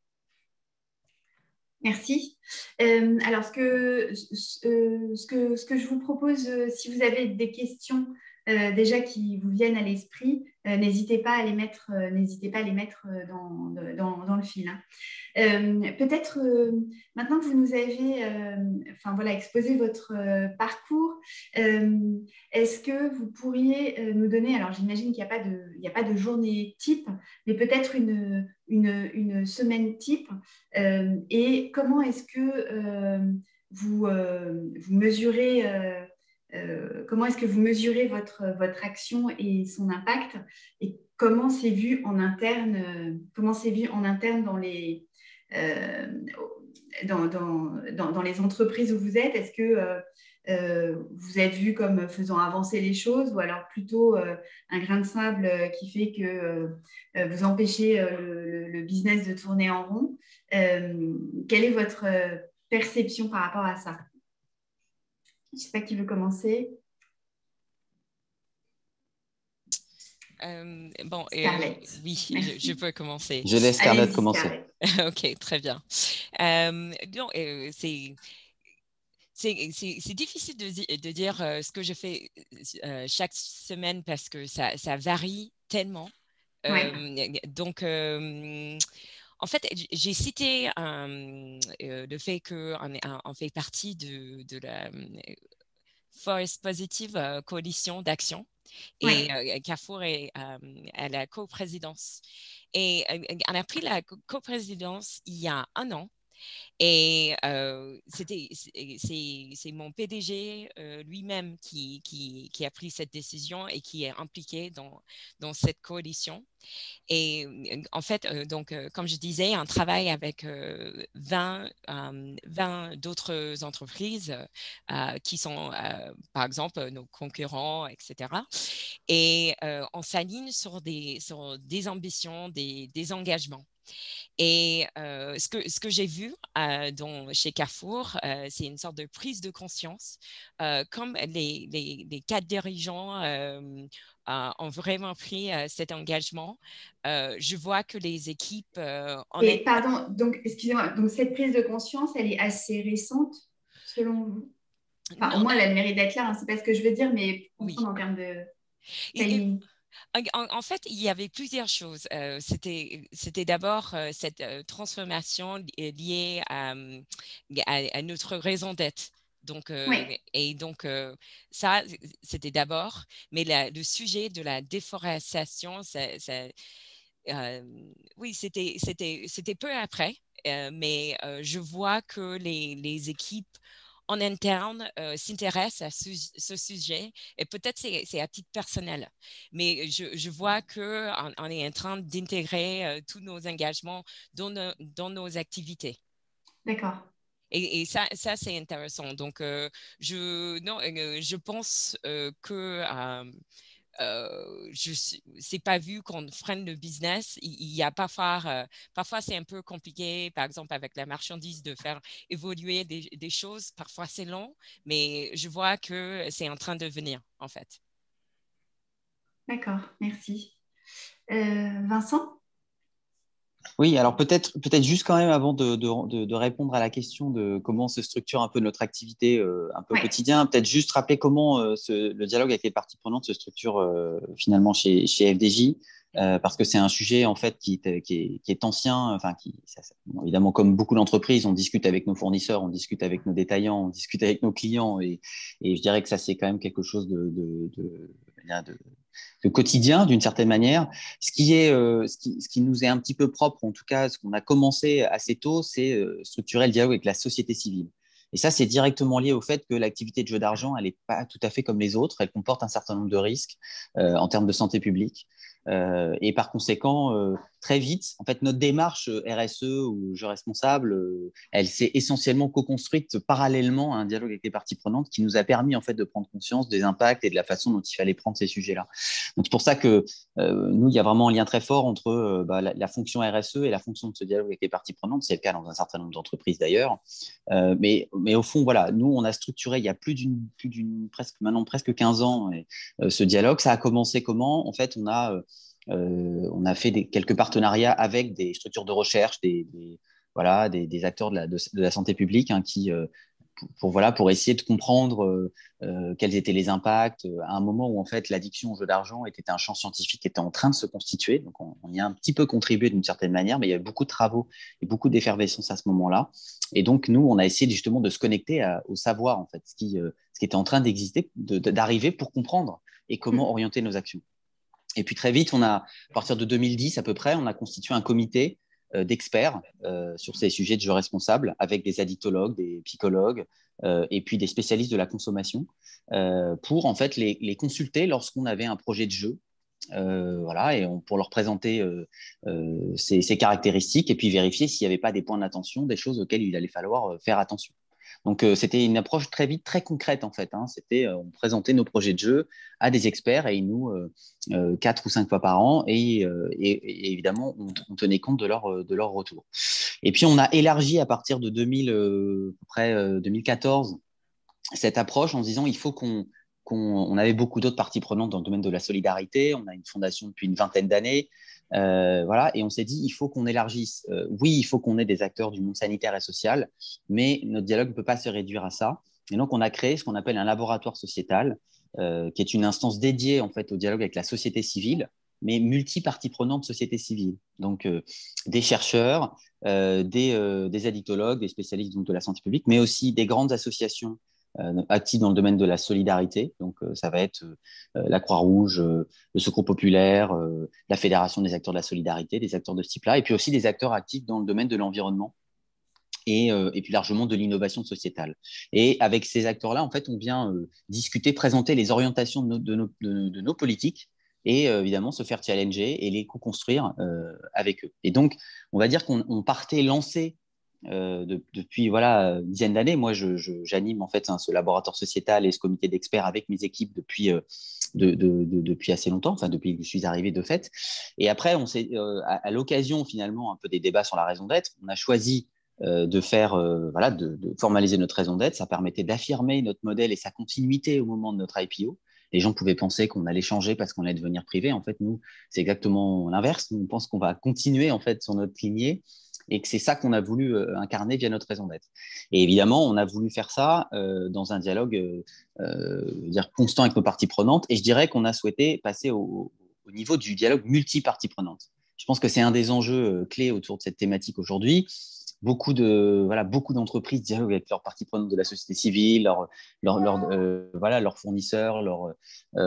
Merci. Euh, alors, ce que, ce, euh, ce, que, ce que je vous propose, euh, si vous avez des questions euh, déjà qui vous viennent à l'esprit, euh, n'hésitez pas à les mettre, euh, n'hésitez pas à les mettre euh, dans, dans, dans le fil. Hein. Euh, peut-être euh, maintenant que vous nous avez euh, enfin, voilà, exposé votre euh, parcours, euh, est-ce que vous pourriez euh, nous donner, alors j'imagine qu'il n'y a pas de, il n'y a pas de journée type, mais peut-être une, une, une semaine type, euh, et comment est-ce que euh, vous, euh, vous mesurez euh, euh, comment est-ce que vous mesurez votre, votre action et son impact, et comment c'est vu en interne, euh, comment c'est vu en interne dans les euh, dans, dans, dans, dans, les entreprises où vous êtes? Est-ce que euh, euh, vous êtes vu comme faisant avancer les choses, ou alors plutôt euh, un grain de sable euh, qui fait que euh, vous empêchez euh, le, le business de tourner en rond? euh, Quelle est votre perception par rapport à ça? Je ne sais pas qui veut commencer. Euh, bon, Scarlett. Euh, oui, je, je peux commencer. Je laisse Scarlett Allez-y, commencer. Scarlett. Ok, très bien. Euh, donc, euh, c'est c'est difficile de, de dire euh, ce que je fais euh, chaque semaine parce que ça, ça varie tellement. Ouais. Euh, donc, euh, en fait, j'ai cité euh, euh, le fait qu'on on fait partie de, de la Forest Positive euh, Coalition d'action. Et Ouais. euh, Carrefour est euh, à la coprésidence. Et euh, on a pris la coprésidence il y a un an. Et euh, c'était, c'est mon P D G euh, lui-même qui, qui, qui a pris cette décision et qui est impliqué dans, dans cette coalition. Et en fait, euh, donc, euh, comme je disais, on travaille avec euh, vingt, euh, vingt d'autres entreprises euh, qui sont, euh, par exemple, nos concurrents, et cetera. Et euh, on s'aligne sur des, sur des ambitions, des, des engagements. Et euh, ce que, ce que j'ai vu euh, dans, chez Carrefour, euh, c'est une sorte de prise de conscience. Euh, comme les, les, les quatre dirigeants euh, euh, ont vraiment pris euh, cet engagement, euh, je vois que les équipes euh, en Et interne… pardon, donc, excusez-moi, donc cette prise de conscience, elle est assez récente, selon vous? Enfin, au Non, moins, elle a le mérite d'être là, hein, c'est pas ce que je veux dire, mais pour oui. comprendre en termes de Et, et, timing. En, en fait, il y avait plusieurs choses. Euh, c'était, c'était d'abord euh, cette euh, transformation li- liée à, à, à notre raison d'être. Donc, euh, Oui, et donc, euh, ça, c'était d'abord. Mais la- le sujet de la déforestation, ça, ça, euh, oui, c'était, c'était, c'était peu après. Euh, mais euh, je vois que les, les équipes en interne euh, s'intéressent à ce, ce, sujet, et peut-être c'est, c'est à titre personnel, mais je, je vois qu'on on est en train d'intégrer euh, tous nos engagements dans nos, dans nos activités. d'accord. Et, et ça, ça c'est intéressant. Donc, euh, je, non, euh, je pense euh, que euh, euh, je c'est pas vu qu'on freine le business. Il, il y a parfois, euh, parfois c'est un peu compliqué, par exemple avec la marchandise, de faire évoluer des, des choses. Parfois c'est long, mais je vois que c'est en train de venir en fait. D'accord, merci. Euh, Vincent? Oui, alors peut-être peut-être juste quand même avant de, de, de, de répondre à la question de comment se structure un peu notre activité euh, un peu au Ouais. quotidien, peut-être juste rappeler comment euh, ce, le dialogue avec les parties prenantes se structure euh, finalement chez, chez F D J, euh, parce que c'est un sujet en fait qui est, qui est, qui est ancien, enfin qui ça, ça, bon, évidemment comme beaucoup d'entreprises, on discute avec nos fournisseurs, on discute avec nos détaillants, on discute avec nos clients, et, et je dirais que ça c'est quand même quelque chose de, de, de, de de quotidien d'une certaine manière. Ce qui, est, euh, ce, qui, ce qui nous est un petit peu propre, en tout cas, ce qu'on a commencé assez tôt, c'est euh, structurer le dialogue avec la société civile. Et ça, c'est directement lié au fait que l'activité de jeu d'argent, elle n'est pas tout à fait comme les autres. Elle comporte un certain nombre de risques euh, en termes de santé publique. Euh, et par conséquent, euh, très vite, en fait, notre démarche R S E ou jeu responsable, euh, elle s'est essentiellement co-construite parallèlement à un dialogue avec les parties prenantes qui nous a permis en fait de prendre conscience des impacts et de la façon dont il fallait prendre ces sujets-là. Donc c'est pour ça que euh, nous, il y a vraiment un lien très fort entre euh, bah, la, la fonction R S E et la fonction de ce dialogue avec les parties prenantes. C'est le cas dans un certain nombre d'entreprises d'ailleurs. Euh, mais, mais au fond, voilà, nous, on a structuré il y a plus d'une, plus d'une presque maintenant presque quinze ans et, euh, ce dialogue. Ça a commencé comment? En fait, on a euh, euh, on a fait des, quelques partenariats avec des structures de recherche, des, des voilà, des, des, acteurs de la, de, de la santé publique hein, qui euh, pour, pour, voilà, pour essayer de comprendre euh, euh, quels étaient les impacts, à un moment où en fait l'addiction au jeu d'argent était un champ scientifique qui était en train de se constituer. Donc on, on y a un petit peu contribué d'une certaine manière, mais il y a eu beaucoup de travaux et beaucoup d'effervescence à ce moment-là. Et donc nous, on a essayé justement de se connecter à, au savoir, en fait, ce qui, euh, ce qui était en train d'exister, de, de, d'arriver pour comprendre et comment orienter nos actions. Et puis très vite, on a, à partir de deux mille dix à peu près, on a constitué un comité euh, d'experts euh, sur ces sujets de jeu responsable avec des addictologues, des psychologues euh, et puis des spécialistes de la consommation euh, pour en fait les, les consulter lorsqu'on avait un projet de jeu. Euh, voilà, et on, pour leur présenter euh, euh, ces, ces caractéristiques et puis vérifier s'il n'y avait pas des points d'attention, des choses auxquelles il allait falloir faire attention. Donc, euh, c'était une approche très vite, très concrète en fait. Hein. C'était, euh, on présentait nos projets de jeu à des experts et ils nous, euh, euh, quatre ou cinq fois par an, et, euh, et, et évidemment, on, on tenait compte de leur, de leur retour. Et puis, on a élargi à partir de deux mille, euh, à peu près euh, deux mille quatorze cette approche en se disant il faut qu'on qu'on, on avait beaucoup d'autres parties prenantes dans le domaine de la solidarité. On a une fondation depuis une vingtaine d'années. Euh, voilà, et on s'est dit, il faut qu'on élargisse. Euh, oui, il faut qu'on ait des acteurs du monde sanitaire et social, mais notre dialogue ne peut pas se réduire à ça. Et donc, on a créé ce qu'on appelle un laboratoire sociétal, euh, qui est une instance dédiée en fait au dialogue avec la société civile, mais multi-parties prenantes société civile. Donc, euh, des chercheurs, euh, des, euh, des addictologues, des spécialistes donc, de la santé publique, mais aussi des grandes associations Euh, actifs dans le domaine de la solidarité. Donc, euh, ça va être euh, la Croix-Rouge, euh, le Secours populaire, euh, la Fédération des acteurs de la solidarité, des acteurs de ce type-là, et puis aussi des acteurs actifs dans le domaine de l'environnement et, euh, et puis largement de l'innovation sociétale. Et avec ces acteurs-là, en fait, on vient euh, discuter, présenter les orientations de nos, de nos, de, de nos politiques et euh, évidemment se faire challenger et les co-construire euh, avec eux. Et donc, on va dire qu'on on partait lancé Euh, de, depuis voilà une dizaine d'années. Moi, je, je, j'anime en fait hein, ce laboratoire sociétal et ce comité d'experts avec mes équipes depuis euh, de, de, de, depuis assez longtemps, enfin depuis que je suis arrivé de fait. Et après, on s'est euh, à, à l'occasion finalement un peu des débats sur la raison d'être, on a choisi euh, de faire euh, voilà de, de formaliser notre raison d'être. Ça permettait d'affirmer notre modèle et sa continuité au moment de notre I P O. Les gens pouvaient penser qu'on allait changer parce qu'on allait devenir privé. En fait, nous, c'est exactement l'inverse. Nous, on pense qu'on va continuer en fait sur notre lignée et que c'est ça qu'on a voulu euh, incarner via notre raison d'être. Et évidemment, on a voulu faire ça euh, dans un dialogue euh, euh, dire constant avec nos parties prenantes, et je dirais qu'on a souhaité passer au, au niveau du dialogue multi-parties prenantes. Je pense que c'est un des enjeux euh, clés autour de cette thématique aujourd'hui. Beaucoup, de, voilà, beaucoup d'entreprises dialoguent avec leurs parties prenantes de la société civile, leurs leur, leur, euh, voilà, leur fournisseurs leur,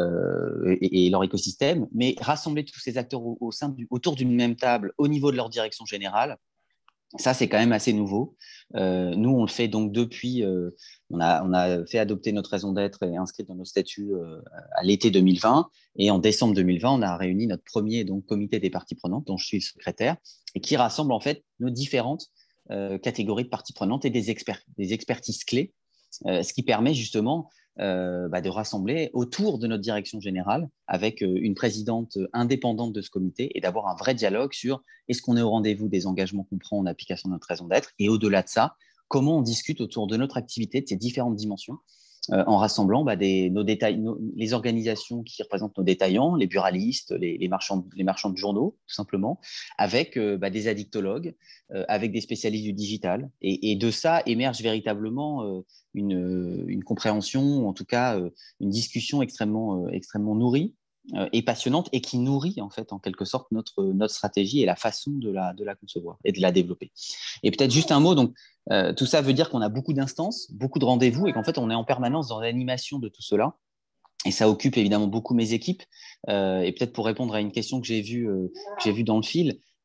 euh, et, et leur écosystème, mais rassembler tous ces acteurs au, au sein du, autour d'une même table, au niveau de leur direction générale, ça, c'est quand même assez nouveau. Euh, nous, on le fait donc depuis, euh, on, a, on a fait adopter notre raison d'être et inscrite dans nos statuts euh, à l'été deux mille vingt. Et en décembre deux mille vingt, on a réuni notre premier donc, comité des parties prenantes, dont je suis le secrétaire, et qui rassemble en fait nos différentes euh, catégories de parties prenantes et des, exper des expertises clés, euh, ce qui permet justement Euh, bah, de rassembler autour de notre direction générale avec euh, une présidente indépendante de ce comité et d'avoir un vrai dialogue sur est-ce qu'on est au rendez-vous des engagements qu'on prend en application de notre raison d'être, et au-delà de ça, comment on discute autour de notre activité, de ces différentes dimensions, euh, en rassemblant bah, des, nos détails, nos, les organisations qui représentent nos détaillants, les buralistes, les, les, marchands, les marchands de journaux, tout simplement, avec euh, bah, des addictologues, euh, avec des spécialistes du digital. Et, et de ça émerge véritablement euh, une, une compréhension, en tout cas euh, une discussion extrêmement, euh, extrêmement nourrie euh, et passionnante, et qui nourrit en fait en quelque sorte notre, notre stratégie et la façon de la, de la concevoir et de la développer. Et peut-être juste un mot, donc euh, tout ça veut dire qu'on a beaucoup d'instances, beaucoup de rendez-vous, et qu'en fait on est en permanence dans l'animation de tout cela. Et ça occupe évidemment beaucoup mes équipes. Euh, et peut-être pour répondre à une question que j'ai vue, euh, que j'ai vue dans le fil,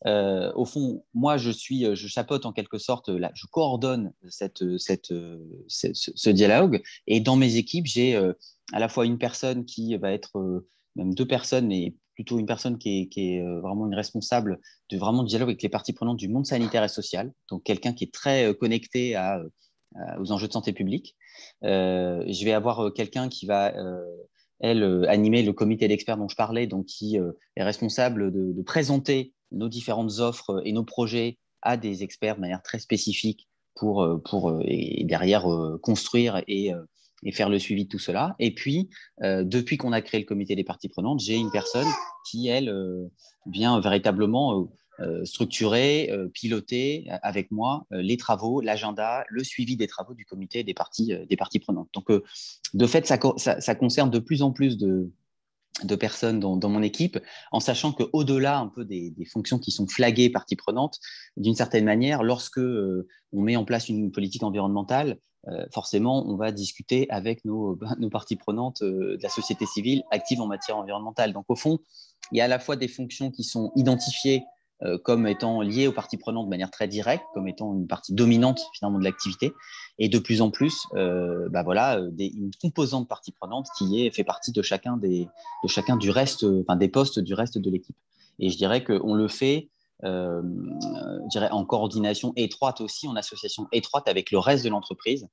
Euh, au fond, moi, je suis, je chapeaute en quelque sorte, là, je coordonne cette, cette, ce, ce dialogue. Et dans mes équipes, j'ai euh, à la fois une personne qui va être, euh, même deux personnes, mais plutôt une personne qui est, qui est euh, vraiment une responsable de vraiment dialogue avec les parties prenantes du monde sanitaire et social. Donc, quelqu'un qui est très euh, connecté à, à, aux enjeux de santé publique. Euh, je vais avoir euh, quelqu'un qui va euh, elle, euh, animer le comité d'experts dont je parlais, donc qui euh, est responsable de, de présenter nos différentes offres et nos projets à des experts de manière très spécifique pour, euh, pour euh, et derrière euh, construire et, euh, et faire le suivi de tout cela. Et puis, euh, depuis qu'on a créé le comité des parties prenantes, j'ai une personne qui, elle, euh, vient véritablement euh, euh, structurer, euh, piloter avec moi euh, les travaux, l'agenda, le suivi des travaux du comité des parties, euh, des parties prenantes. Donc, euh, de fait, ça, ça, ça concerne de plus en plus de, de personnes dans, dans mon équipe, en sachant qu'au-delà un peu des, des fonctions qui sont flaguées partie prenante, d'une certaine manière, lorsque euh, on met en place une politique environnementale, euh, forcément, on va discuter avec nos, nos parties prenantes euh, de la société civile active en matière environnementale. Donc, au fond, il y a à la fois des fonctions qui sont identifiées euh, comme étant liées aux parties prenantes de manière très directe, comme étant une partie dominante finalement de l'activité, et de plus en plus, euh, bah voilà, des, une composante partie prenante qui est, fait partie de chacun des, de chacun du reste, enfin des postes du reste de l'équipe. Et je dirais qu'on le fait, euh, je dirais en coordination étroite aussi, en association étroite avec le reste de l'entreprise.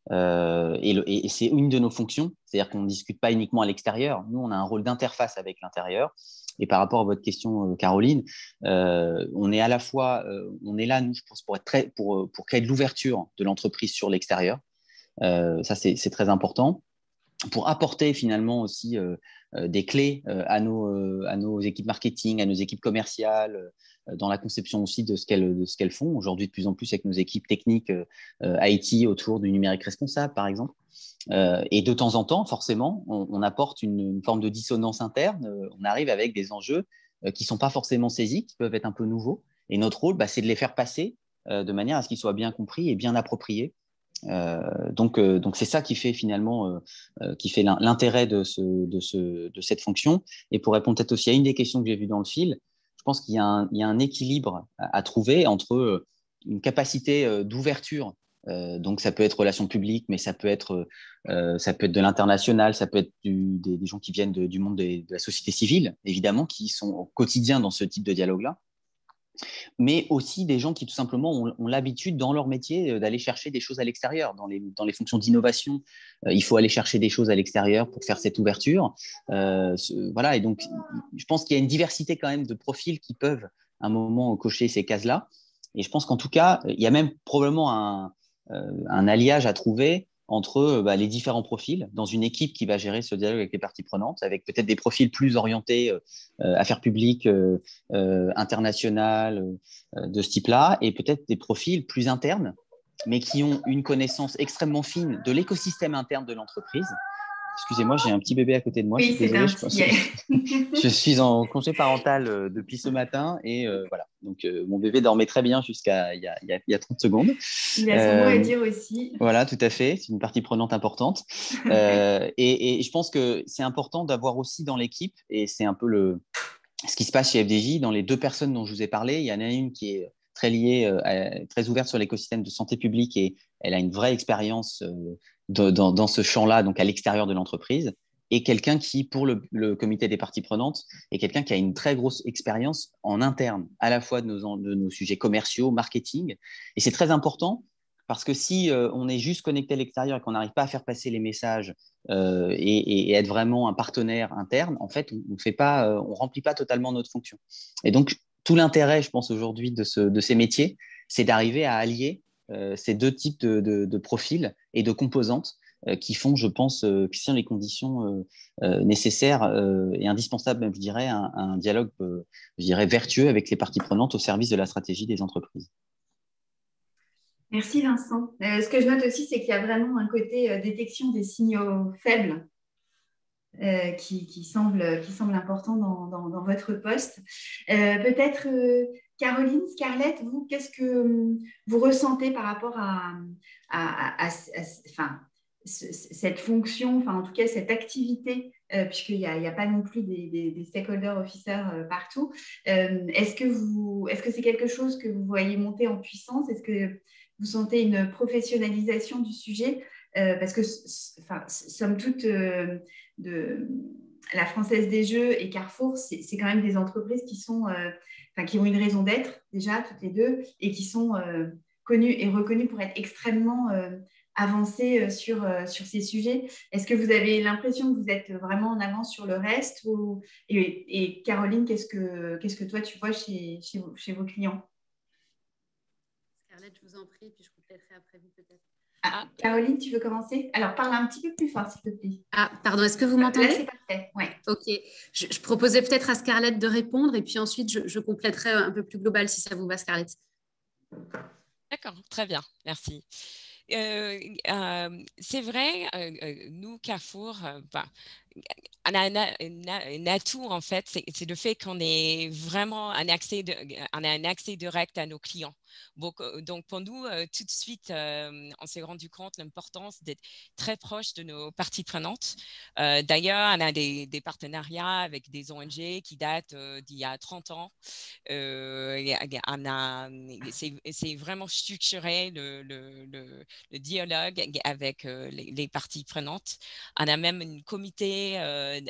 Euh, et, le, et, et c'est une de nos fonctions, c'est-à-dire qu'on ne discute pas uniquement à l'extérieur. Nous, on a un rôle d'interface avec l'intérieur. Et par rapport à votre question, Caroline, euh, on est à la fois, euh, on est là, nous, je pense, pour, être très, pour, pour créer de l'ouverture de l'entreprise sur l'extérieur. Euh, ça, c'est, c'est très important. Pour apporter finalement aussi euh, euh, des clés euh, à, nos, euh, à nos équipes marketing, à nos équipes commerciales, euh, dans la conception aussi de ce qu'elles, de ce qu'elles font. Aujourd'hui, de plus en plus avec nos équipes techniques euh, I T autour du numérique responsable, par exemple. Euh, et de temps en temps, forcément, on, on apporte une, une, forme de dissonance interne. Euh, on arrive avec des enjeux euh, qui ne sont pas forcément saisis, qui peuvent être un peu nouveaux. Et notre rôle, bah, c'est de les faire passer euh, de manière à ce qu'ils soient bien compris et bien appropriés. Euh, donc, euh, donc c'est ça qui fait finalement euh, euh, qui fait l'intérêt de, ce, de, ce, de cette fonction. Et pour répondre peut-être aussi à une des questions que j'ai vues dans le fil, je pense qu'il y a un, il y a un équilibre à, à trouver entre une capacité euh, d'ouverture. Euh, donc ça peut être relations publiques, mais ça peut être, euh, ça peut être de l'international, ça peut être du, des, des gens qui viennent de, du monde des, de la société civile, évidemment, qui sont au quotidien dans ce type de dialogue-là, mais aussi des gens qui tout simplement ont, ont l'habitude dans leur métier d'aller chercher des choses à l'extérieur. Dans les, dans les fonctions d'innovation, euh, il faut aller chercher des choses à l'extérieur pour faire cette ouverture. Euh, ce, voilà, et donc je pense qu'il y a une diversité quand même de profils qui peuvent à un moment cocher ces cases-là. Et je pense qu'en tout cas, il y a même probablement un, euh, un alliage à trouver entre bah, les différents profils dans une équipe qui va gérer ce dialogue avec les parties prenantes, avec peut-être des profils plus orientés euh, affaires publiques, euh, euh, internationales, euh, de ce type-là, et peut-être des profils plus internes, mais qui ont une connaissance extrêmement fine de l'écosystème interne de l'entreprise. Excusez-moi, j'ai un petit bébé à côté de moi. Oui, je suis désolé. Je, pense... je suis en congé parental euh, depuis ce matin et euh, voilà. Donc euh, mon bébé dormait très bien jusqu'à il y a, il y a, il y a trente secondes. Il a son euh, mot à dire aussi. Voilà, tout à fait. C'est une partie prenante importante. euh, et, et je pense que c'est important d'avoir aussi dans l'équipe, et c'est un peu le ce qui se passe chez F D J, dans les deux personnes dont je vous ai parlé, il y en a une qui est très liée, euh, très ouverte sur l'écosystème de santé publique et elle a une vraie expérience euh, de, dans, dans ce champ-là, donc à l'extérieur de l'entreprise, et quelqu'un qui, pour le, le comité des parties prenantes, est quelqu'un qui a une très grosse expérience en interne, à la fois de nos, de nos sujets commerciaux, marketing. Et c'est très important parce que si euh, on est juste connecté à l'extérieur et qu'on n'arrive pas à faire passer les messages euh, et, et être vraiment un partenaire interne, en fait, on ne fait pas, euh, on remplit pas totalement notre fonction. Et donc, tout l'intérêt, je pense, aujourd'hui de, ce, de ces métiers, c'est d'arriver à allier euh, ces deux types de, de, de profils et de composantes euh, qui font, je pense, euh, qui sont les conditions euh, euh, nécessaires euh, et indispensables, même, je dirais, un, un dialogue, euh, je dirais, vertueux avec les parties prenantes au service de la stratégie des entreprises. Merci Vincent. Euh, ce que je note aussi, c'est qu'il y a vraiment un côté euh, détection des signaux faibles euh, qui, qui, semble, qui semble important dans, dans, dans votre poste. Euh, peut-être, euh, Caroline, Scarlett, vous, qu'est-ce que vous ressentez par rapport à, à, à, à, à enfin, ce, cette fonction, enfin en tout cas cette activité, euh, puisqu'il n'y a, il y a pas non plus des, des, des stakeholder officers euh, partout. Euh, est-ce que vous, est-ce que c'est quelque chose que vous voyez monter en puissance? Est-ce que vous sentez une professionnalisation du sujet? Euh, parce que, enfin, somme toute, euh, de, la Française des Jeux et Carrefour, c'est, c'est quand même des entreprises qui sont, euh, enfin, qui ont une raison d'être déjà toutes les deux et qui sont euh, connues et reconnues pour être extrêmement euh, avancées sur, euh, sur ces sujets. Est-ce que vous avez l'impression que vous êtes vraiment en avance sur le reste ou... et, et Caroline, qu'est-ce que, qu'est-ce que toi tu vois chez, chez, vos, chez vos clients? Scarlett, je vous en prie, puis je compléterai après vous peut-être. Ah, Caroline, tu veux commencer? Alors, parle un petit peu plus fort, s'il te plaît. Ah, pardon, est-ce que vous m'entendez? Là, c'est parfait, ouais. Ok, je, je proposais peut-être à Scarlett de répondre et puis ensuite, je, je compléterai un peu plus global si ça vous va, Scarlett. D'accord, très bien, merci. Euh, euh, c'est vrai, euh, euh, nous, Carrefour, euh, bah, on a un, un, un atout, en fait, c'est, c'est le fait qu'on ait vraiment un accès, de, on a un accès direct à nos clients. Donc, donc pour nous, euh, tout de suite, euh, on s'est rendu compte de l'importance d'être très proche de nos parties prenantes. Euh, d'ailleurs, on a des, des partenariats avec des O N G qui datent euh, d'il y a trente ans. Euh, on a, c'est, c'est vraiment structuré le, le, le, le dialogue avec euh, les, les parties prenantes. On a même un comité euh,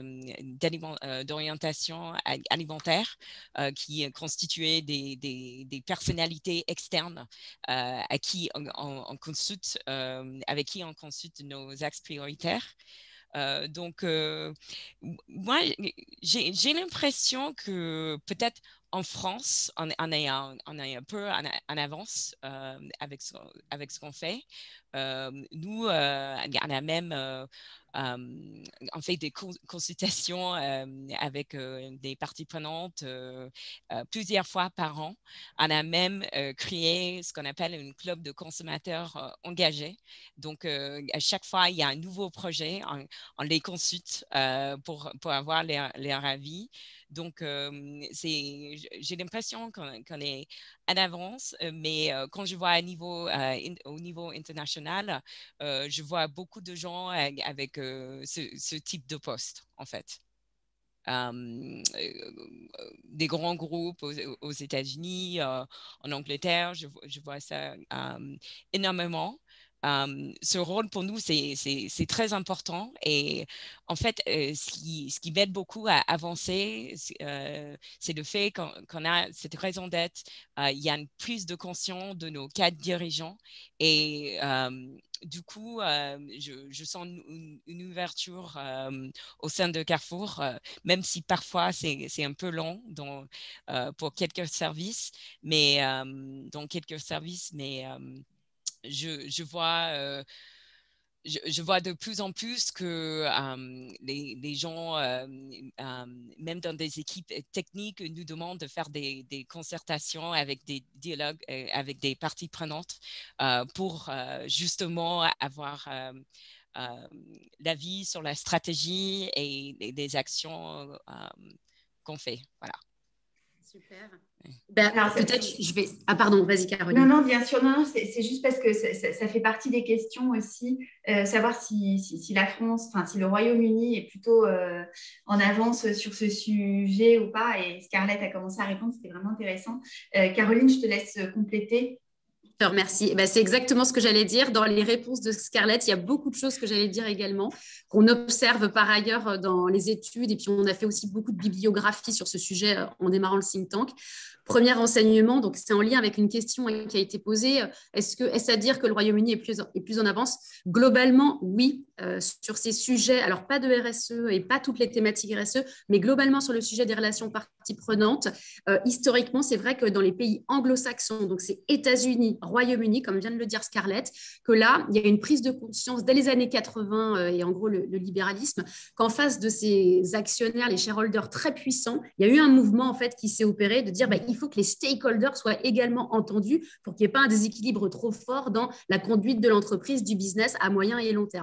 euh, d'orientation alimentaire euh, qui est constitué des, des, des personnalités externes euh, à qui on, on, on consulte, euh, avec qui on consulte nos axes prioritaires. Euh, donc, euh, moi, j'ai, j'ai l'impression que peut-être en France, on, on, est, un, on est un peu en, en avance euh, avec, ce, avec ce qu'on fait. Euh, nous, euh, on a même euh, euh, on fait des consultations euh, avec euh, des parties prenantes euh, euh, plusieurs fois par an. On a même euh, créé ce qu'on appelle un club de consommateurs euh, engagés. Donc, euh, à chaque fois, il y a un nouveau projet. On, on les consulte euh, pour, pour avoir leur, leur avis. Donc, euh, c'est, j'ai l'impression qu'on, qu'on est en avance, mais euh, quand je vois à niveau, euh, in, au niveau international, euh, je vois beaucoup de gens avec euh, ce, ce type de poste, en fait. Euh, euh, des grands groupes aux, aux États-Unis, euh, en Angleterre, je, je vois ça euh, énormément. Um, ce rôle pour nous, c'est, c'est, c'est très important et en fait, euh, ce qui, ce qui m'aide beaucoup à avancer, c'est, euh, c'est le fait qu'on, qu'on a cette raison d'être. Euh, il y a une prise de conscience de nos cadres dirigeants et euh, du coup, euh, je, je sens une, une ouverture euh, au sein de Carrefour, euh, même si parfois c'est, c'est un peu long dans, euh, pour quelques services, mais euh, dans quelques services, mais euh, Je, je, vois, euh, je, je vois de plus en plus que euh, les, les gens, euh, euh, même dans des équipes techniques, nous demandent de faire des, des concertations avec des dialogues euh, avec des parties prenantes euh, pour euh, justement avoir euh, euh, l'avis sur la stratégie et, et les actions euh, qu'on fait. Voilà. Super. Ben, alors, peut-être je vais. Ah, pardon, vas-y, Caroline. Non, non, bien sûr, non, non c'est, c'est juste parce que ça, ça, ça fait partie des questions aussi, euh, savoir si, si, si la France, enfin, si le Royaume-Uni est plutôt euh, en avance sur ce sujet ou pas. Et Scarlett a commencé à répondre, c'était vraiment intéressant. Euh, Caroline, je te laisse compléter. Je te remercie. Ben, c'est exactement ce que j'allais dire. Dans les réponses de Scarlett, il y a beaucoup de choses que j'allais dire également, qu'on observe par ailleurs dans les études. Et puis, on a fait aussi beaucoup de bibliographie sur ce sujet en démarrant le think tank. Premier renseignement, donc c'est en lien avec une question qui a été posée. Est-ce, que, est-ce à dire que le Royaume-Uni est plus, est plus en avance? Globalement, oui, euh, sur ces sujets. Alors, pas de R S E et pas toutes les thématiques R S E, mais globalement sur le sujet des relations parties prenantes. Euh, historiquement, c'est vrai que dans les pays anglo-saxons, donc c'est États-Unis, Royaume-Uni, comme vient de le dire Scarlett, que là, il y a une prise de conscience dès les années quatre-vingts euh, et en gros le, le libéralisme, qu'en face de ces actionnaires, les shareholders très puissants, il y a eu un mouvement en fait qui s'est opéré de dire bah, il faut que les stakeholders soient également entendus pour qu'il n'y ait pas un déséquilibre trop fort dans la conduite de l'entreprise, du business à moyen et long terme. Donc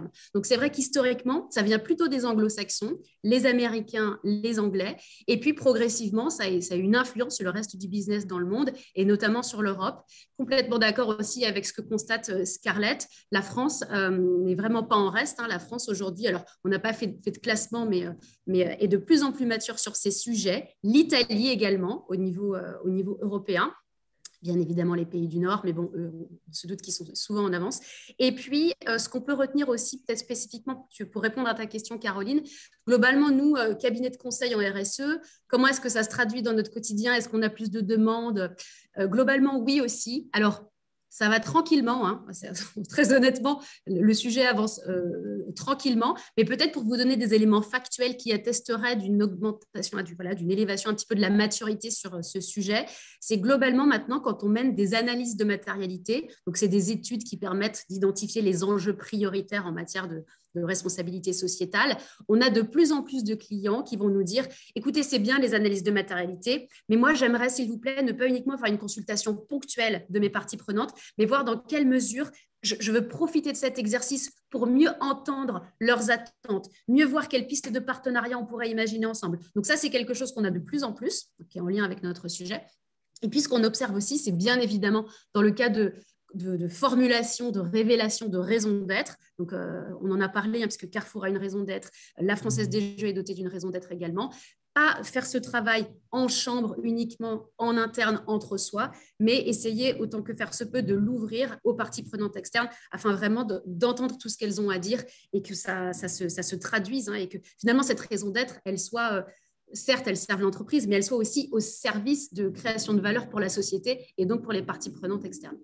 Donc, c'est vrai qu'historiquement, ça vient plutôt des anglo-saxons, les Américains, les Anglais, et puis progressivement, ça a, ça a une influence sur le reste du business dans le monde, et notamment sur l'Europe. Complètement d'accord aussi avec ce que constate euh, Scarlett. La France euh, n'est vraiment pas en reste. Hein. La France aujourd'hui, alors on n'a pas fait, fait de classement, mais, euh, mais euh, est de plus en plus mature sur ces sujets. L'Italie également, au niveau, euh, au niveau européen. Bien évidemment les pays du Nord, mais bon, eux, on se doute qu'ils sont souvent en avance. Et puis, euh, ce qu'on peut retenir aussi, peut-être spécifiquement pour répondre à ta question, Caroline, globalement, nous, euh, cabinet de conseil en R S E, comment est-ce que ça se traduit dans notre quotidien? Est-ce qu'on a plus de demandes? euh, Globalement, oui aussi. Alors, ça va tranquillement, hein. Très honnêtement, le sujet avance euh, tranquillement, mais peut-être pour vous donner des éléments factuels qui attesteraient d'une augmentation, voilà, d'une élévation un petit peu de la maturité sur ce sujet, c'est globalement maintenant quand on mène des analyses de matérialité, donc c'est des études qui permettent d'identifier les enjeux prioritaires en matière de, de responsabilité sociétale, on a de plus en plus de clients qui vont nous dire, écoutez, c'est bien les analyses de matérialité, mais moi j'aimerais s'il vous plaît ne pas uniquement faire une consultation ponctuelle de mes parties prenantes, mais voir dans quelle mesure je, je veux profiter de cet exercice pour mieux entendre leurs attentes, mieux voir quelles pistes de partenariat on pourrait imaginer ensemble. Donc ça, c'est quelque chose qu'on a de plus en plus, qui est en lien avec notre sujet. Et puis, ce qu'on observe aussi, c'est bien évidemment dans le cas de, de, de formulation, de révélation, de raison d'être. Donc, euh, on en a parlé, hein, puisque Carrefour a une raison d'être, la Française des Jeux est dotée d'une raison d'être également. Pas faire ce travail en chambre uniquement, en interne, entre soi, mais essayer autant que faire se peut de l'ouvrir aux parties prenantes externes afin vraiment de, d'entendre tout ce qu'elles ont à dire et que ça, ça, se, ça se traduise hein, et que finalement cette raison d'être, elle soit, euh, certes, elle serve l'entreprise, mais elle soit aussi au service de création de valeur pour la société et donc pour les parties prenantes externes.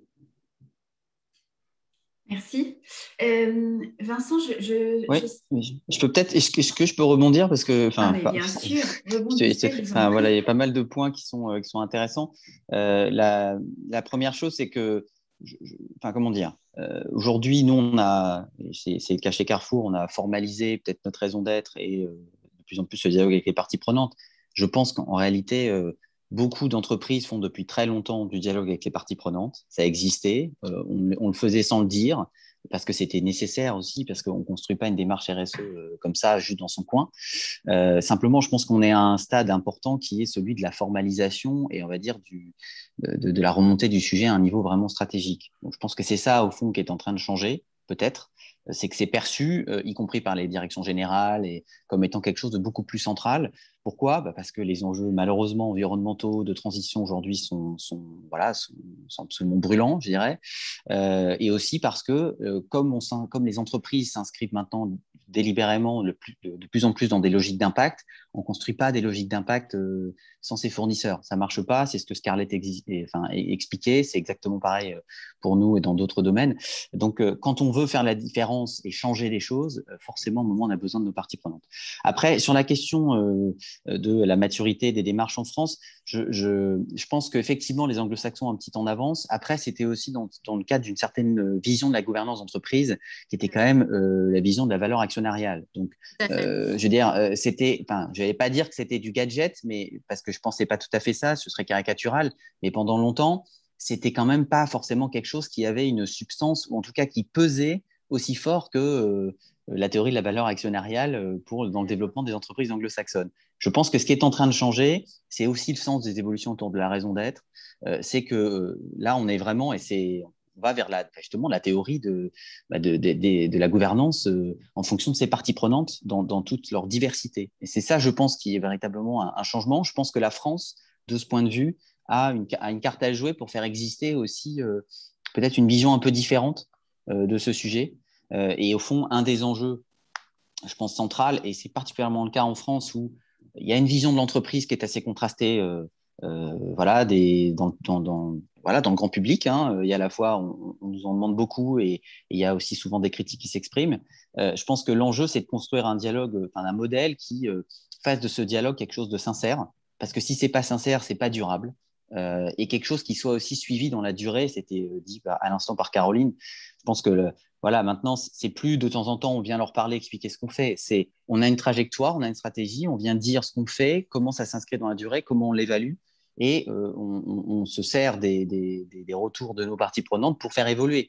Merci. Euh, Vincent, je, je, oui, je... je peux peut-être, est-ce que, est-ce que je peux rebondir parce que, enfin, ah, bien sûr, rebondissez, enfin, voilà, il y a pas mal de points qui sont, euh, qui sont intéressants. Euh, la, la première chose, c'est que, je, je, enfin, comment dire, euh, aujourd'hui, nous, on a, c'est, c'est le cas chez Carrefour, on a formalisé peut-être notre raison d'être et euh, de plus en plus ce dialogue avec les parties prenantes. Je pense qu'en réalité, euh, beaucoup d'entreprises font depuis très longtemps du dialogue avec les parties prenantes. Ça existait, euh, on, on le faisait sans le dire, parce que c'était nécessaire aussi, parce qu'on ne construit pas une démarche R S E euh, comme ça, juste dans son coin. Euh, simplement, je pense qu'on est à un stade important qui est celui de la formalisation et on va dire du, de, de la remontée du sujet à un niveau vraiment stratégique. Donc, je pense que c'est ça, au fond, qui est en train de changer, peut-être. C'est que c'est perçu, euh, y compris par les directions générales, et comme étant quelque chose de beaucoup plus central. Pourquoi ? Bah parce que les enjeux, malheureusement, environnementaux, de transition aujourd'hui sont, sont, voilà, sont, sont absolument brûlants, je dirais. Euh, et aussi parce que, euh, comme, on, comme les entreprises s'inscrivent maintenant délibérément le plus, de, de plus en plus dans des logiques d'impact, on ne construit pas des logiques d'impact euh, sans ses fournisseurs. Ça ne marche pas, c'est ce que Scarlett exi- enfin, expliquait, c'est exactement pareil pour nous et dans d'autres domaines. Donc, euh, quand on veut faire la différence et changer les choses, euh, forcément, au moment où on a besoin de nos parties prenantes. Après, sur la question euh, de la maturité des démarches en France, je, je, je pense qu'effectivement, les anglo-saxons ont un petit temps d'avance. Après, c'était aussi dans, dans le cadre d'une certaine vision de la gouvernance d'entreprise qui était quand même euh, la vision de la valeur actionnariale. Donc, euh, je veux dire, euh, c'était, enfin, je n'allais pas dire que c'était du gadget, mais parce que je ne pensais pas tout à fait ça, ce serait caricatural, mais pendant longtemps, c'était quand même pas forcément quelque chose qui avait une substance, ou en tout cas qui pesait aussi fort que euh, la théorie de la valeur actionnariale pour, dans le développement des entreprises anglo-saxonnes. Je pense que ce qui est en train de changer, c'est aussi le sens des évolutions autour de la raison d'être. Euh, c'est que euh, là, on est vraiment, et c'est, on va vers la, justement la théorie de, bah de, de, de, de la gouvernance euh, en fonction de ses parties prenantes dans, dans toute leur diversité. Et c'est ça, je pense, qui est véritablement un, un changement. Je pense que la France, de ce point de vue, a une, a une carte à jouer pour faire exister aussi euh, peut-être une vision un peu différente euh, de ce sujet. Euh, et au fond, un des enjeux, je pense, central, et c'est particulièrement le cas en France où il y a une vision de l'entreprise qui est assez contrastée euh, euh, voilà, des, dans, dans, dans, voilà, dans le grand public. Hein. Il y a à la fois, on, on nous en demande beaucoup et, et il y a aussi souvent des critiques qui s'expriment. Euh, je pense que l'enjeu, c'est de construire un dialogue, enfin, un modèle qui euh, fasse de ce dialogue quelque chose de sincère, parce que si ce n'est pas sincère, ce n'est pas durable. Euh, et quelque chose qui soit aussi suivi dans la durée, c'était dit bah, à l'instant par Caroline. Je pense que le, voilà, maintenant, c'est plus de temps en temps, on vient leur parler, expliquer ce qu'on fait. C'est, on a une trajectoire, on a une stratégie, on vient dire ce qu'on fait, comment ça s'inscrit dans la durée, comment on l'évalue, et euh, on, on, on se sert des, des, des retours de nos parties prenantes pour faire évoluer.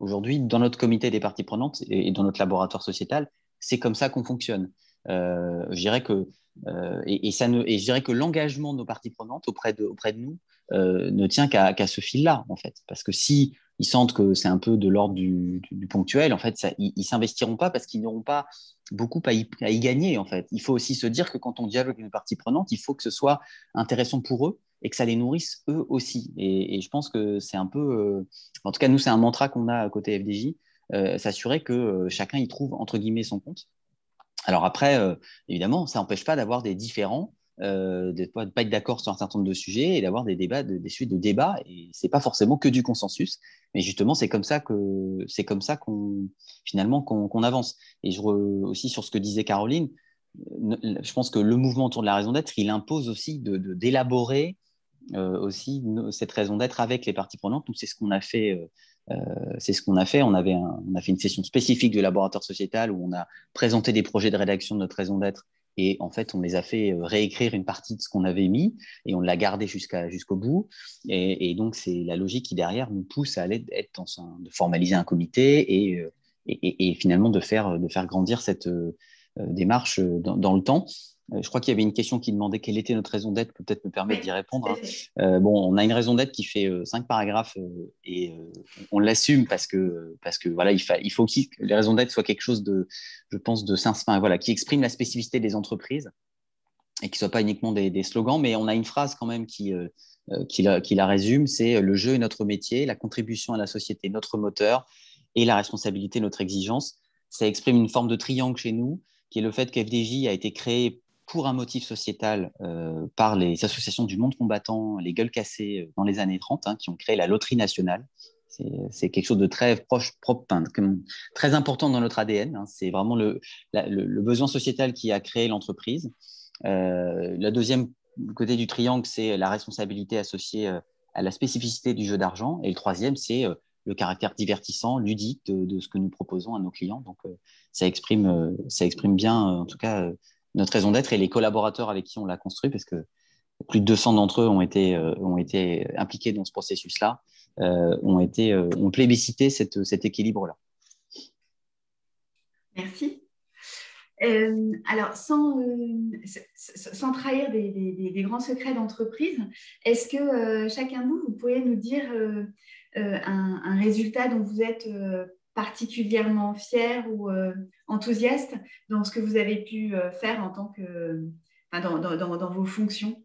aujourd'hui, dans notre comité des parties prenantes et, et dans notre laboratoire sociétal, c'est comme ça qu'on fonctionne. Euh, je dirais que, euh, et, et, ça ne, et je dirais que l'engagement de nos parties prenantes auprès de, auprès de nous euh, ne tient qu'à qu'à ce fil-là, en fait. Parce que si ils sentent que c'est un peu de l'ordre du, du, du ponctuel, en fait, ça, ils ne s'investiront pas parce qu'ils n'auront pas beaucoup à y, à y gagner, en fait. Il faut aussi se dire que quand on dialogue avec une partie prenante, il faut que ce soit intéressant pour eux et que ça les nourrisse eux aussi. Et, et je pense que c'est un peu, euh, en tout cas, nous, c'est un mantra qu'on a à côté F D J, euh, s'assurer que euh, chacun y trouve, entre guillemets, son compte. Alors après, euh, évidemment, ça n'empêche pas d'avoir des différends, euh, de ne pas être d'accord sur un certain nombre de sujets et d'avoir des débats, de, des suites de débats. Et c'est pas forcément que du consensus, mais justement, c'est comme ça que c'est comme ça qu'on finalement qu'on qu'on avance. Et je re, aussi sur ce que disait Caroline, je pense que le mouvement autour de la raison d'être, il impose aussi de, de, d'élaborer euh, aussi cette raison d'être avec les parties prenantes. Donc c'est ce qu'on a fait. Euh, euh, c'est ce qu'on a fait. On avait un, on a fait une session spécifique de laboratoire sociétal où on a présenté des projets de rédaction de notre raison d'être et en fait on les a fait réécrire une partie de ce qu'on avait mis et on l'a gardé jusqu'à jusqu'au bout. Et, et donc c'est la logique qui derrière nous pousse à aller être dans un, de formaliser un comité et, et, et, et finalement de faire de faire grandir cette euh, démarche dans, dans le temps. Je crois qu'il y avait une question qui demandait quelle était notre raison d'être, peut-être me permettre Oui, d'y répondre. tout à Hein. fait. Euh, bon, on a une raison d'être qui fait euh, cinq paragraphes euh, et euh, on l'assume parce que, parce que voilà, il, fa, il faut aussi que les raisons d'être soient quelque chose de, je pense, de sincère, voilà, qui exprime la spécificité des entreprises et qui ne soient pas uniquement des, des slogans. Mais on a une phrase quand même qui, euh, qui, la, qui la résume, c'est le jeu est notre métier, la contribution à la société notre moteur et la responsabilité notre exigence. Ça exprime une forme de triangle chez nous, qui est le fait que F D J a été créé pour un motif sociétal euh, par les associations du monde combattant, les gueules cassées euh, dans les années trente, hein, qui ont créé la loterie nationale. C'est, c'est quelque chose de très proche, propre, hein, comme, très important dans notre A D N. Hein. C'est vraiment le, la, le, le besoin sociétal qui a créé l'entreprise. Euh, la deuxième côté du triangle, c'est la responsabilité associée euh, à la spécificité du jeu d'argent. Et le troisième, c'est euh, le caractère divertissant, ludique de, de ce que nous proposons à nos clients. Donc, euh, ça exprime, euh, ça exprime bien, euh, en tout cas, euh, notre raison d'être et les collaborateurs avec qui on l'a construit, parce que plus de deux cents d'entre eux ont été, euh, ont été impliqués dans ce processus-là, euh, ont, été, euh, ont plébiscité cette, cet équilibre-là. Merci. Euh, alors, sans, euh, sans trahir des, des, des, grands secrets d'entreprise, est-ce que euh, chacun de vous, vous pouvez nous dire euh, euh, un, un résultat dont vous êtes euh, particulièrement fier ou euh, enthousiaste dans ce que vous avez pu euh, faire en tant que, enfin, dans, dans, dans, dans vos fonctions?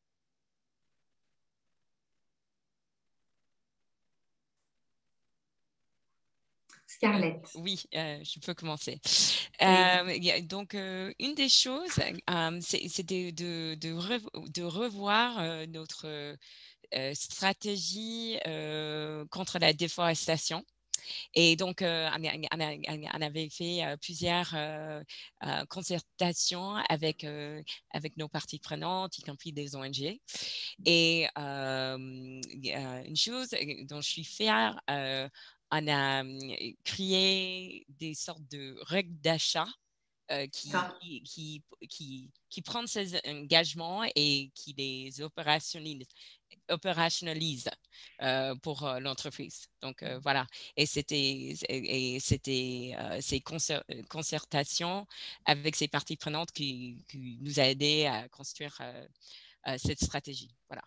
Scarlett. Oui, euh, je peux commencer. Euh, donc, euh, une des choses, euh, c'est, c'est de, de, de, rev de revoir euh, notre euh, stratégie euh, contre la déforestation. Et donc, euh, on, a, on, a, on avait fait euh, plusieurs euh, euh, concertations avec, euh, avec nos parties prenantes, y compris des O N G. Et euh, une chose dont je suis fière, euh, on a créé des sortes de règles d'achat euh, qui, qui, qui, qui, qui prennent ces engagements et qui les opérationnalise, opérationnalise euh, pour euh, l'entreprise. Donc euh, voilà. Et c'était et c'était euh, ces concer concertations avec ces parties prenantes qui, qui nous a aidé à construire euh, euh, cette stratégie. Voilà.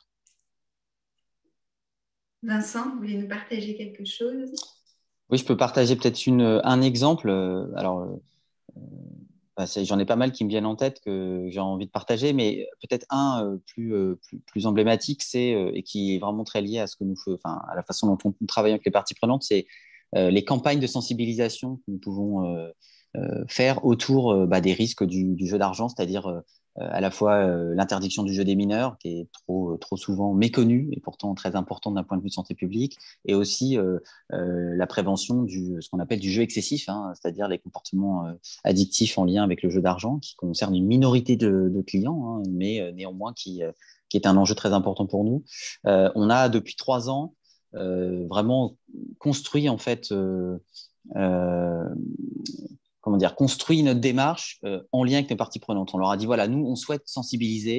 Vincent, vous voulez nous partager quelque chose? Oui, je peux partager peut-être une, un exemple. Alors, bah, j'en ai pas mal qui me viennent en tête que j'ai envie de partager, mais peut-être un euh, plus, euh, plus, plus emblématique, c'est euh, et qui est vraiment très lié à ce que nous, enfin, à la façon dont on travaille avec les parties prenantes, c'est euh, les campagnes de sensibilisation que nous pouvons euh, euh, faire autour euh, bah, des risques du, du jeu d'argent, c'est-à-dire euh, à la fois euh, l'interdiction du jeu des mineurs, qui est trop, trop souvent méconnue et pourtant très importante d'un point de vue de santé publique, et aussi euh, euh, la prévention du ce qu'on appelle du jeu excessif, hein, c'est-à-dire les comportements euh, addictifs en lien avec le jeu d'argent, qui concerne une minorité de, de clients, hein, mais euh, néanmoins qui, euh, qui est un enjeu très important pour nous. Euh, on a depuis trois ans euh, vraiment construit en fait euh, euh, comment dire, construit notre démarche euh, en lien avec les parties prenantes. On leur a dit, voilà, nous, on souhaite sensibiliser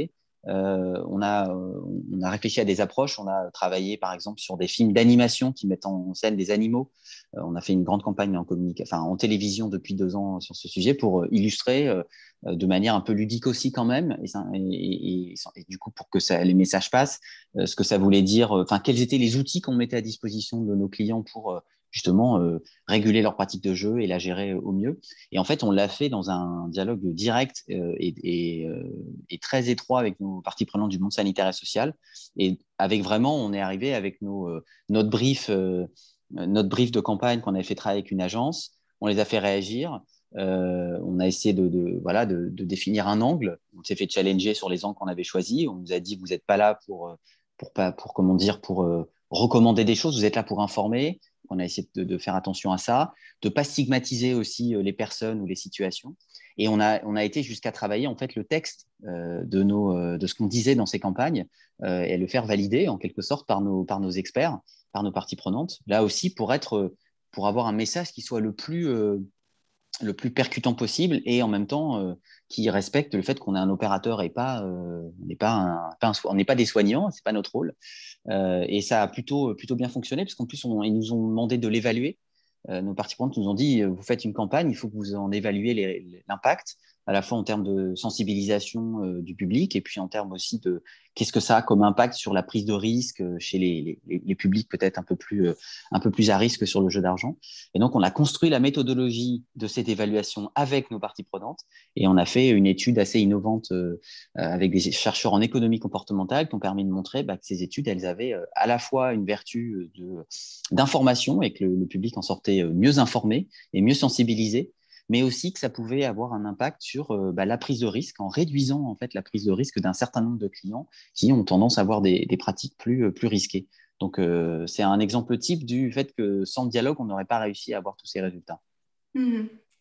Euh, on, a, on a réfléchi à des approches. On a travaillé, par exemple, sur des films d'animation qui mettent en scène des animaux. Euh, on a fait une grande campagne en, enfin, en télévision depuis deux ans sur ce sujet pour illustrer euh, de manière un peu ludique aussi quand même, et, et, et, et du coup, pour que ça, les messages passent, euh, ce que ça voulait dire, enfin, quels étaient les outils qu'on mettait à disposition de nos clients pour euh, justement euh, réguler leur pratique de jeu et la gérer au mieux. Et en fait, on l'a fait dans un dialogue direct euh, et, et, euh, et très étroit avec nos parties prenantes du monde sanitaire et social. Et avec vraiment, on est arrivé avec nos, euh, notre, brief, euh, notre brief de campagne qu'on avait fait travailler avec une agence. On les a fait réagir. Euh, on a essayé de, de, voilà, de, de définir un angle. On s'est fait challenger sur les angles qu'on avait choisis. On nous a dit, vous n'êtes pas là pour, pour, pour, pour, comment dire, pour euh, recommander des choses, vous êtes là pour informer. On a essayé de, de faire attention à ça, de ne pas stigmatiser aussi les personnes ou les situations. Et on a, on a été jusqu'à travailler en fait le texte euh, de, nos, euh, de ce qu'on disait dans ces campagnes euh, et le faire valider en quelque sorte par nos, par nos experts, par nos parties prenantes. Là aussi pour, être, pour avoir un message qui soit le plus, euh, le plus percutant possible et en même temps euh, qui respecte le fait qu'on est un opérateur et pas, euh, on n'est pas, un, pas un, on n'est pas des soignants, c'est pas notre rôle. Euh, et ça a plutôt, plutôt bien fonctionné, parce qu'en plus, on, ils nous ont demandé de l'évaluer. Euh, nos parties prenantes nous ont dit, vous faites une campagne, il faut que vous en évaluez l'impact, à la fois en termes de sensibilisation euh, du public, et puis en termes aussi de qu'est-ce que ça a comme impact sur la prise de risque chez les, les, les publics peut-être un peu plus, euh, un peu plus à risque sur le jeu d'argent. Et donc, on a construit la méthodologie de cette évaluation avec nos parties prenantes, et on a fait une étude assez innovante euh, avec des chercheurs en économie comportementale qui ont permis de montrer bah, que ces études, elles avaient euh, à la fois une vertu d'information et que le, le public en sortait mieux informé et mieux sensibilisé, mais aussi que ça pouvait avoir un impact sur euh, bah, la prise de risque en réduisant en fait la prise de risque d'un certain nombre de clients qui ont tendance à avoir des, des pratiques plus, plus risquées. Donc, euh, c'est un exemple type du fait que sans le dialogue, on n'aurait pas réussi à avoir tous ces résultats. Mmh.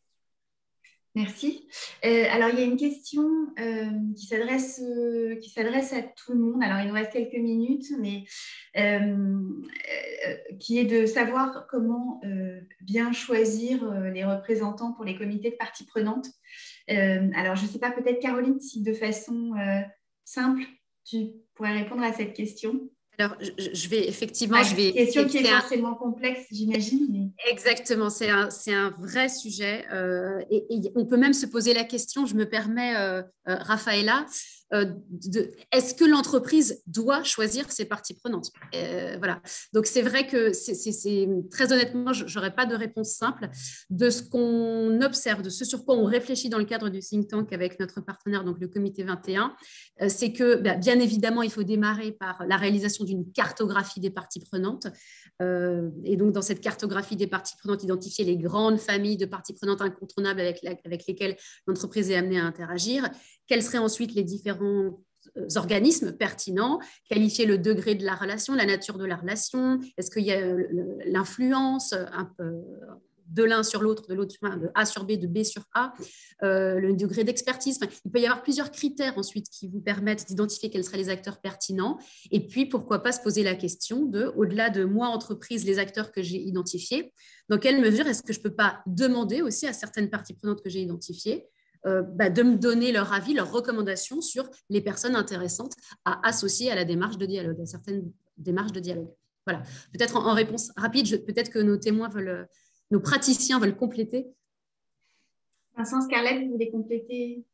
Merci. Euh, alors, il y a une question euh, qui s'adresse euh, qui s'adresse à tout le monde. Alors, il nous reste quelques minutes, mais euh, euh, qui est de savoir comment euh, bien choisir euh, les représentants pour les comités de parties prenantes. Euh, alors, je ne sais pas, peut-être Caroline, si de façon euh, simple, tu pourrais répondre à cette question. Alors, je, je vais effectivement, Enfin, je vais. Question qui est un... forcément complexe, j'imagine. Mais... Exactement, c'est un, c'est un vrai sujet. Euh, et, et on peut même se poser la question, je me permets, euh, euh, Raphaëla, euh, de, est-ce que l'entreprise doit choisir ses parties prenantes? euh, Voilà. Donc, c'est vrai que, c'est, c'est, c'est, très honnêtement, je n'aurais pas de réponse simple. De ce qu'on observe, de ce sur quoi on réfléchit dans le cadre du think tank avec notre partenaire, donc le comité vingt et un, euh, c'est que, bah, bien évidemment, il faut démarrer par la réalisation d'une cartographie des parties prenantes. Euh, et donc, dans cette cartographie des parties prenantes, identifier les grandes familles de parties prenantes incontournables avec, la, avec lesquelles l'entreprise est amenée à interagir. Quels seraient ensuite les différents organismes pertinents, qualifier le degré de la relation, la nature de la relation, est-ce qu'il y a l'influence un peu de l'un sur l'autre, de l'autre, de A sur B, de B sur A, euh, le degré d'expertise. Enfin, il peut y avoir plusieurs critères ensuite qui vous permettent d'identifier quels seraient les acteurs pertinents. Et puis, pourquoi pas se poser la question de, au-delà de moi, entreprise, les acteurs que j'ai identifiés, dans quelle mesure est-ce que je ne peux pas demander aussi à certaines parties prenantes que j'ai identifiées euh, bah, de me donner leur avis, leurs recommandations sur les personnes intéressantes à associer à la démarche de dialogue, à certaines démarches de dialogue. Voilà. Peut-être en, en réponse rapide, je, peut-être que nos témoins veulent... Nos praticiens veulent compléter. Vincent, Scarlett, vous voulez compléter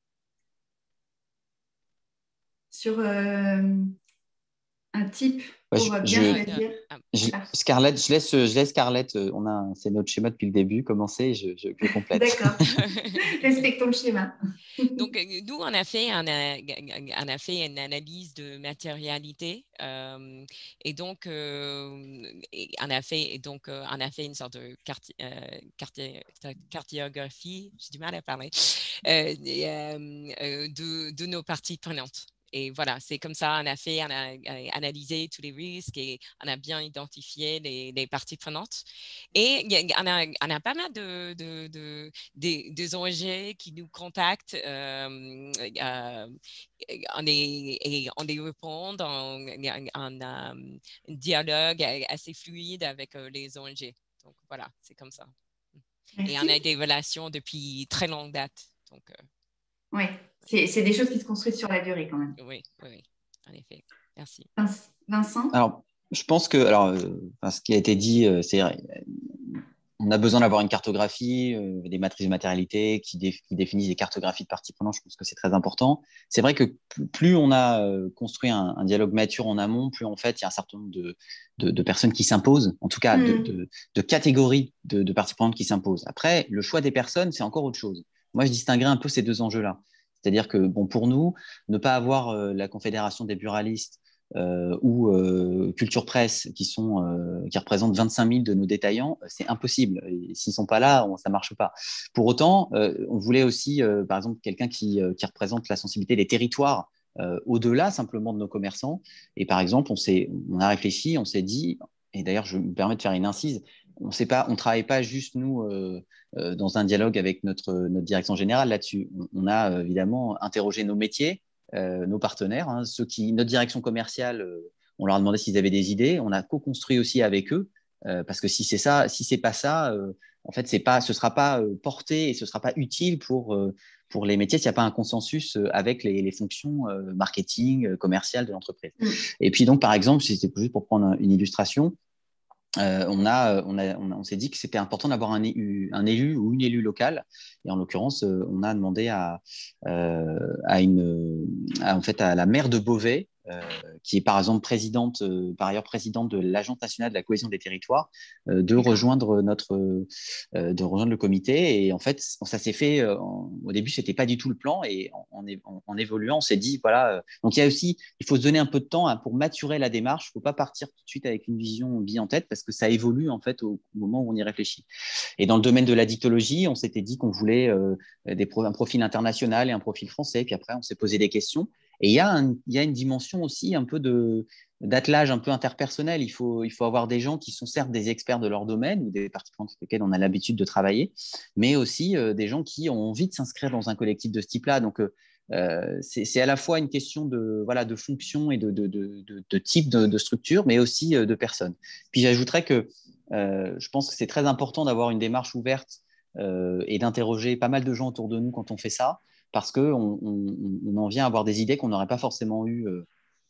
sur euh, un type pour ouais, je, bien je, choisir? Je, Scarlett, je laisse, je laisse Scarlett, on a, c'est notre schéma depuis le début, commencer, je, je, je complète. D'accord, respectons le schéma. Donc, nous, on a fait, un, on a fait une analyse de matérialité euh, et donc, euh, on, a fait, donc euh, on a fait une sorte de carti, euh, carti, cartographie, j'ai du mal à parler, euh, euh, de, de nos parties prenantes. Et voilà, c'est comme ça, on a fait, on a analysé tous les risques et on a bien identifié les, les parties prenantes. Et on a, on a pas mal de, de, de, de, de O N G qui nous contactent, euh, euh, on, les, et on les répond en, en, en un dialogue assez fluide avec les O N G. Donc voilà, c'est comme ça. Merci. Et on a des relations depuis très longue date. Donc, euh, oui, c'est, c'est des choses qui se construisent sur la durée quand même. Oui, oui, oui, en effet. Merci. Vincent? Alors, je pense que alors, euh, enfin, ce qui a été dit, euh, c'est on a besoin d'avoir une cartographie, euh, des matrices de matérialité qui, dé- qui définissent des cartographies de parties prenantes. Je pense que c'est très important. C'est vrai que plus, plus on a euh, construit un, un dialogue mature en amont, plus en fait il y a un certain nombre de, de, de personnes qui s'imposent, en tout cas de, Mm. de, de catégories de, de parties prenantes qui s'imposent. Après, le choix des personnes, c'est encore autre chose. Moi, je distinguerais un peu ces deux enjeux-là. C'est-à-dire que bon, pour nous, ne pas avoir euh, la Confédération des buralistes euh, ou euh, Culture Presse, qui, sont, euh, qui représentent vingt-cinq mille de nos détaillants, c'est impossible. S'ils ne sont pas là, on, ça ne marche pas. Pour autant, euh, on voulait aussi, euh, par exemple, quelqu'un qui, euh, qui représente la sensibilité des territoires euh, au-delà simplement de nos commerçants. Et par exemple, on, s'est, on a réfléchi, on s'est dit, et d'ailleurs, je me permets de faire une incise, on ne travaille pas juste, nous, euh, euh, dans un dialogue avec notre, notre direction générale là-dessus. On, on a euh, évidemment interrogé nos métiers, euh, nos partenaires, hein, ceux qui, notre direction commerciale, euh, on leur a demandé s'ils avaient des idées. On a co-construit aussi avec eux, euh, parce que si c'est ça, si c'est pas ça, euh, en fait, c'est pas, ce sera pas euh, porté et ce sera pas utile pour euh, pour les métiers s'il n'y a pas un consensus euh, avec les, les fonctions euh, marketing, euh, commerciales de l'entreprise. Mm. Et puis donc, par exemple, c'était juste pour prendre une illustration. Euh, on, a, on, a, on, a, on s'est dit que c'était important d'avoir un élu, un élu ou une élue locale. Et en l'occurrence, euh, on a demandé à, euh, à, une, à, en fait, à la maire de Beauvais, euh, qui est par exemple présidente, euh, par ailleurs présidente de l'Agence nationale de la cohésion des territoires, euh, de rejoindre notre, euh, de rejoindre le comité. Et en fait, ça s'est fait. Euh, en, au début, c'était pas du tout le plan. Et en, en, en évoluant, on s'est dit voilà. Euh, donc il y a aussi, il faut se donner un peu de temps hein, pour maturer la démarche. Il ne faut pas partir tout de suite avec une vision bille en tête parce que ça évolue en fait au, au moment où on y réfléchit. Et dans le domaine de la dictologie, on s'était dit qu'on voulait euh, des pro, un profil international et un profil français. Puis après, on s'est posé des questions. Et il y a, un, il y a une dimension aussi un peu de d'attelage un peu interpersonnel. Il faut, il faut avoir des gens qui sont certes des experts de leur domaine ou des parties prenantes avec lesquelles on a l'habitude de travailler, mais aussi euh, des gens qui ont envie de s'inscrire dans un collectif de ce type-là. Donc, euh, c'est, c'est à la fois une question de, voilà, de fonction et de, de, de, de, de type de, de structure, mais aussi euh, de personnes. Puis j'ajouterais que euh, je pense que c'est très important d'avoir une démarche ouverte euh, et d'interroger pas mal de gens autour de nous quand on fait ça, parce qu'on on, on en vient à avoir des idées qu'on n'aurait pas forcément eues euh,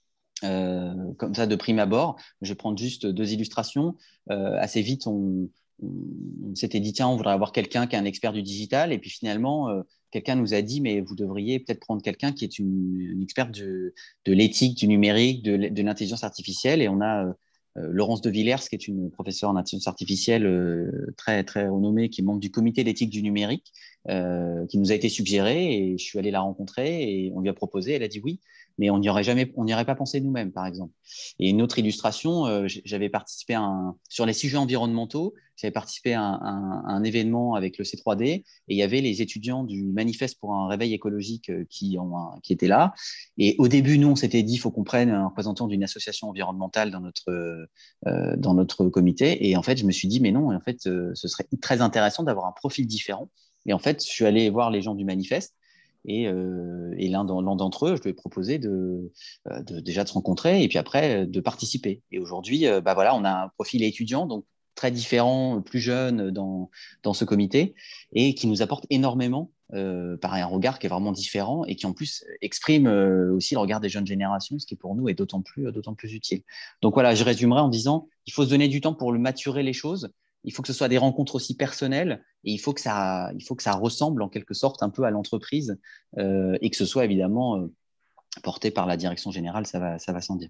euh, comme ça de prime abord. Je vais prendre juste deux illustrations. Euh, assez vite, on, on, on s'était dit, tiens, on voudrait avoir quelqu'un qui est un expert du digital. Et puis finalement, euh, quelqu'un nous a dit, mais vous devriez peut-être prendre quelqu'un qui est une, une experte de, de l'éthique, du numérique, de, de l'intelligence artificielle. Et on a euh, Laurence de Villers, qui est une professeure en intelligence artificielle euh, très, très renommée, qui est membre du comité d'éthique du numérique, euh, qui nous a été suggérée. Et je suis allé la rencontrer et on lui a proposé. Elle a dit oui. Mais on n'y aurait jamais, on n'y aurait pas pensé nous-mêmes, par exemple. Et une autre illustration, euh, j'avais participé à un, sur les sujets environnementaux, j'avais participé à un, un, un événement avec le C trois D, et il y avait les étudiants du Manifeste pour un réveil écologique qui, ont, qui étaient là. Et au début, nous, on s'était dit, il faut qu'on prenne un représentant d'une association environnementale dans notre, euh, dans notre comité. Et en fait, je me suis dit, mais non, en fait, euh, ce serait très intéressant d'avoir un profil différent. Et en fait, je suis allé voir les gens du Manifeste. Et, euh, et l'un, l'un d'entre eux, je lui ai proposé de, de, déjà de se rencontrer et puis après de participer. Et aujourd'hui, euh, bah voilà, on a un profil étudiant, donc très différent, plus jeune dans, dans ce comité et qui nous apporte énormément euh, par un regard qui est vraiment différent et qui en plus exprime euh, aussi le regard des jeunes générations, ce qui pour nous est d'autant plus, d'autant plus utile. Donc voilà, je résumerai en disant il faut se donner du temps pour le maturer les choses. Il faut que ce soit des rencontres aussi personnelles et il faut que ça, il faut que ça ressemble en quelque sorte un peu à l'entreprise euh, et que ce soit évidemment euh, porté par la direction générale, ça va, ça va sans dire.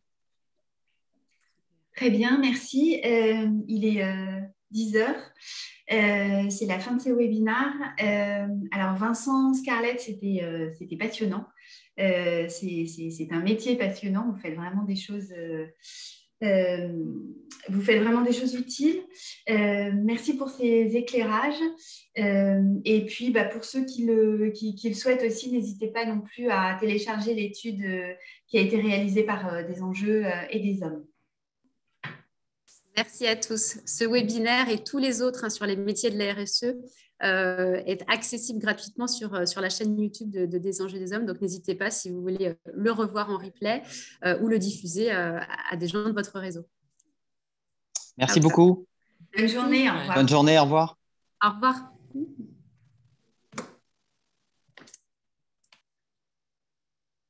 Très bien, merci. Euh, il est euh, dix heures. Euh, c'est la fin de ce webinaire. Euh, alors, Vincent, Scarlett, c'était, euh, c'était passionnant. Euh, c'est, c'est, c'est un métier passionnant. Vous faites vraiment des choses... Euh, Euh, vous faites vraiment des choses utiles. Euh, merci pour ces éclairages. Euh, et puis, bah, pour ceux qui le, qui, qui le souhaitent aussi, n'hésitez pas non plus à télécharger l'étude euh, qui a été réalisée par euh, des enjeux euh, et des hommes. Merci à tous. Ce webinaire et tous les autres hein, sur les métiers de la R S E euh, est accessible gratuitement sur, sur la chaîne YouTube de, de Des enjeux des hommes. Donc, n'hésitez pas si vous voulez le revoir en replay euh, ou le diffuser euh, à des gens de votre réseau. Merci beaucoup. Bonne journée. Au revoir. Bonne journée. Au revoir. Au revoir.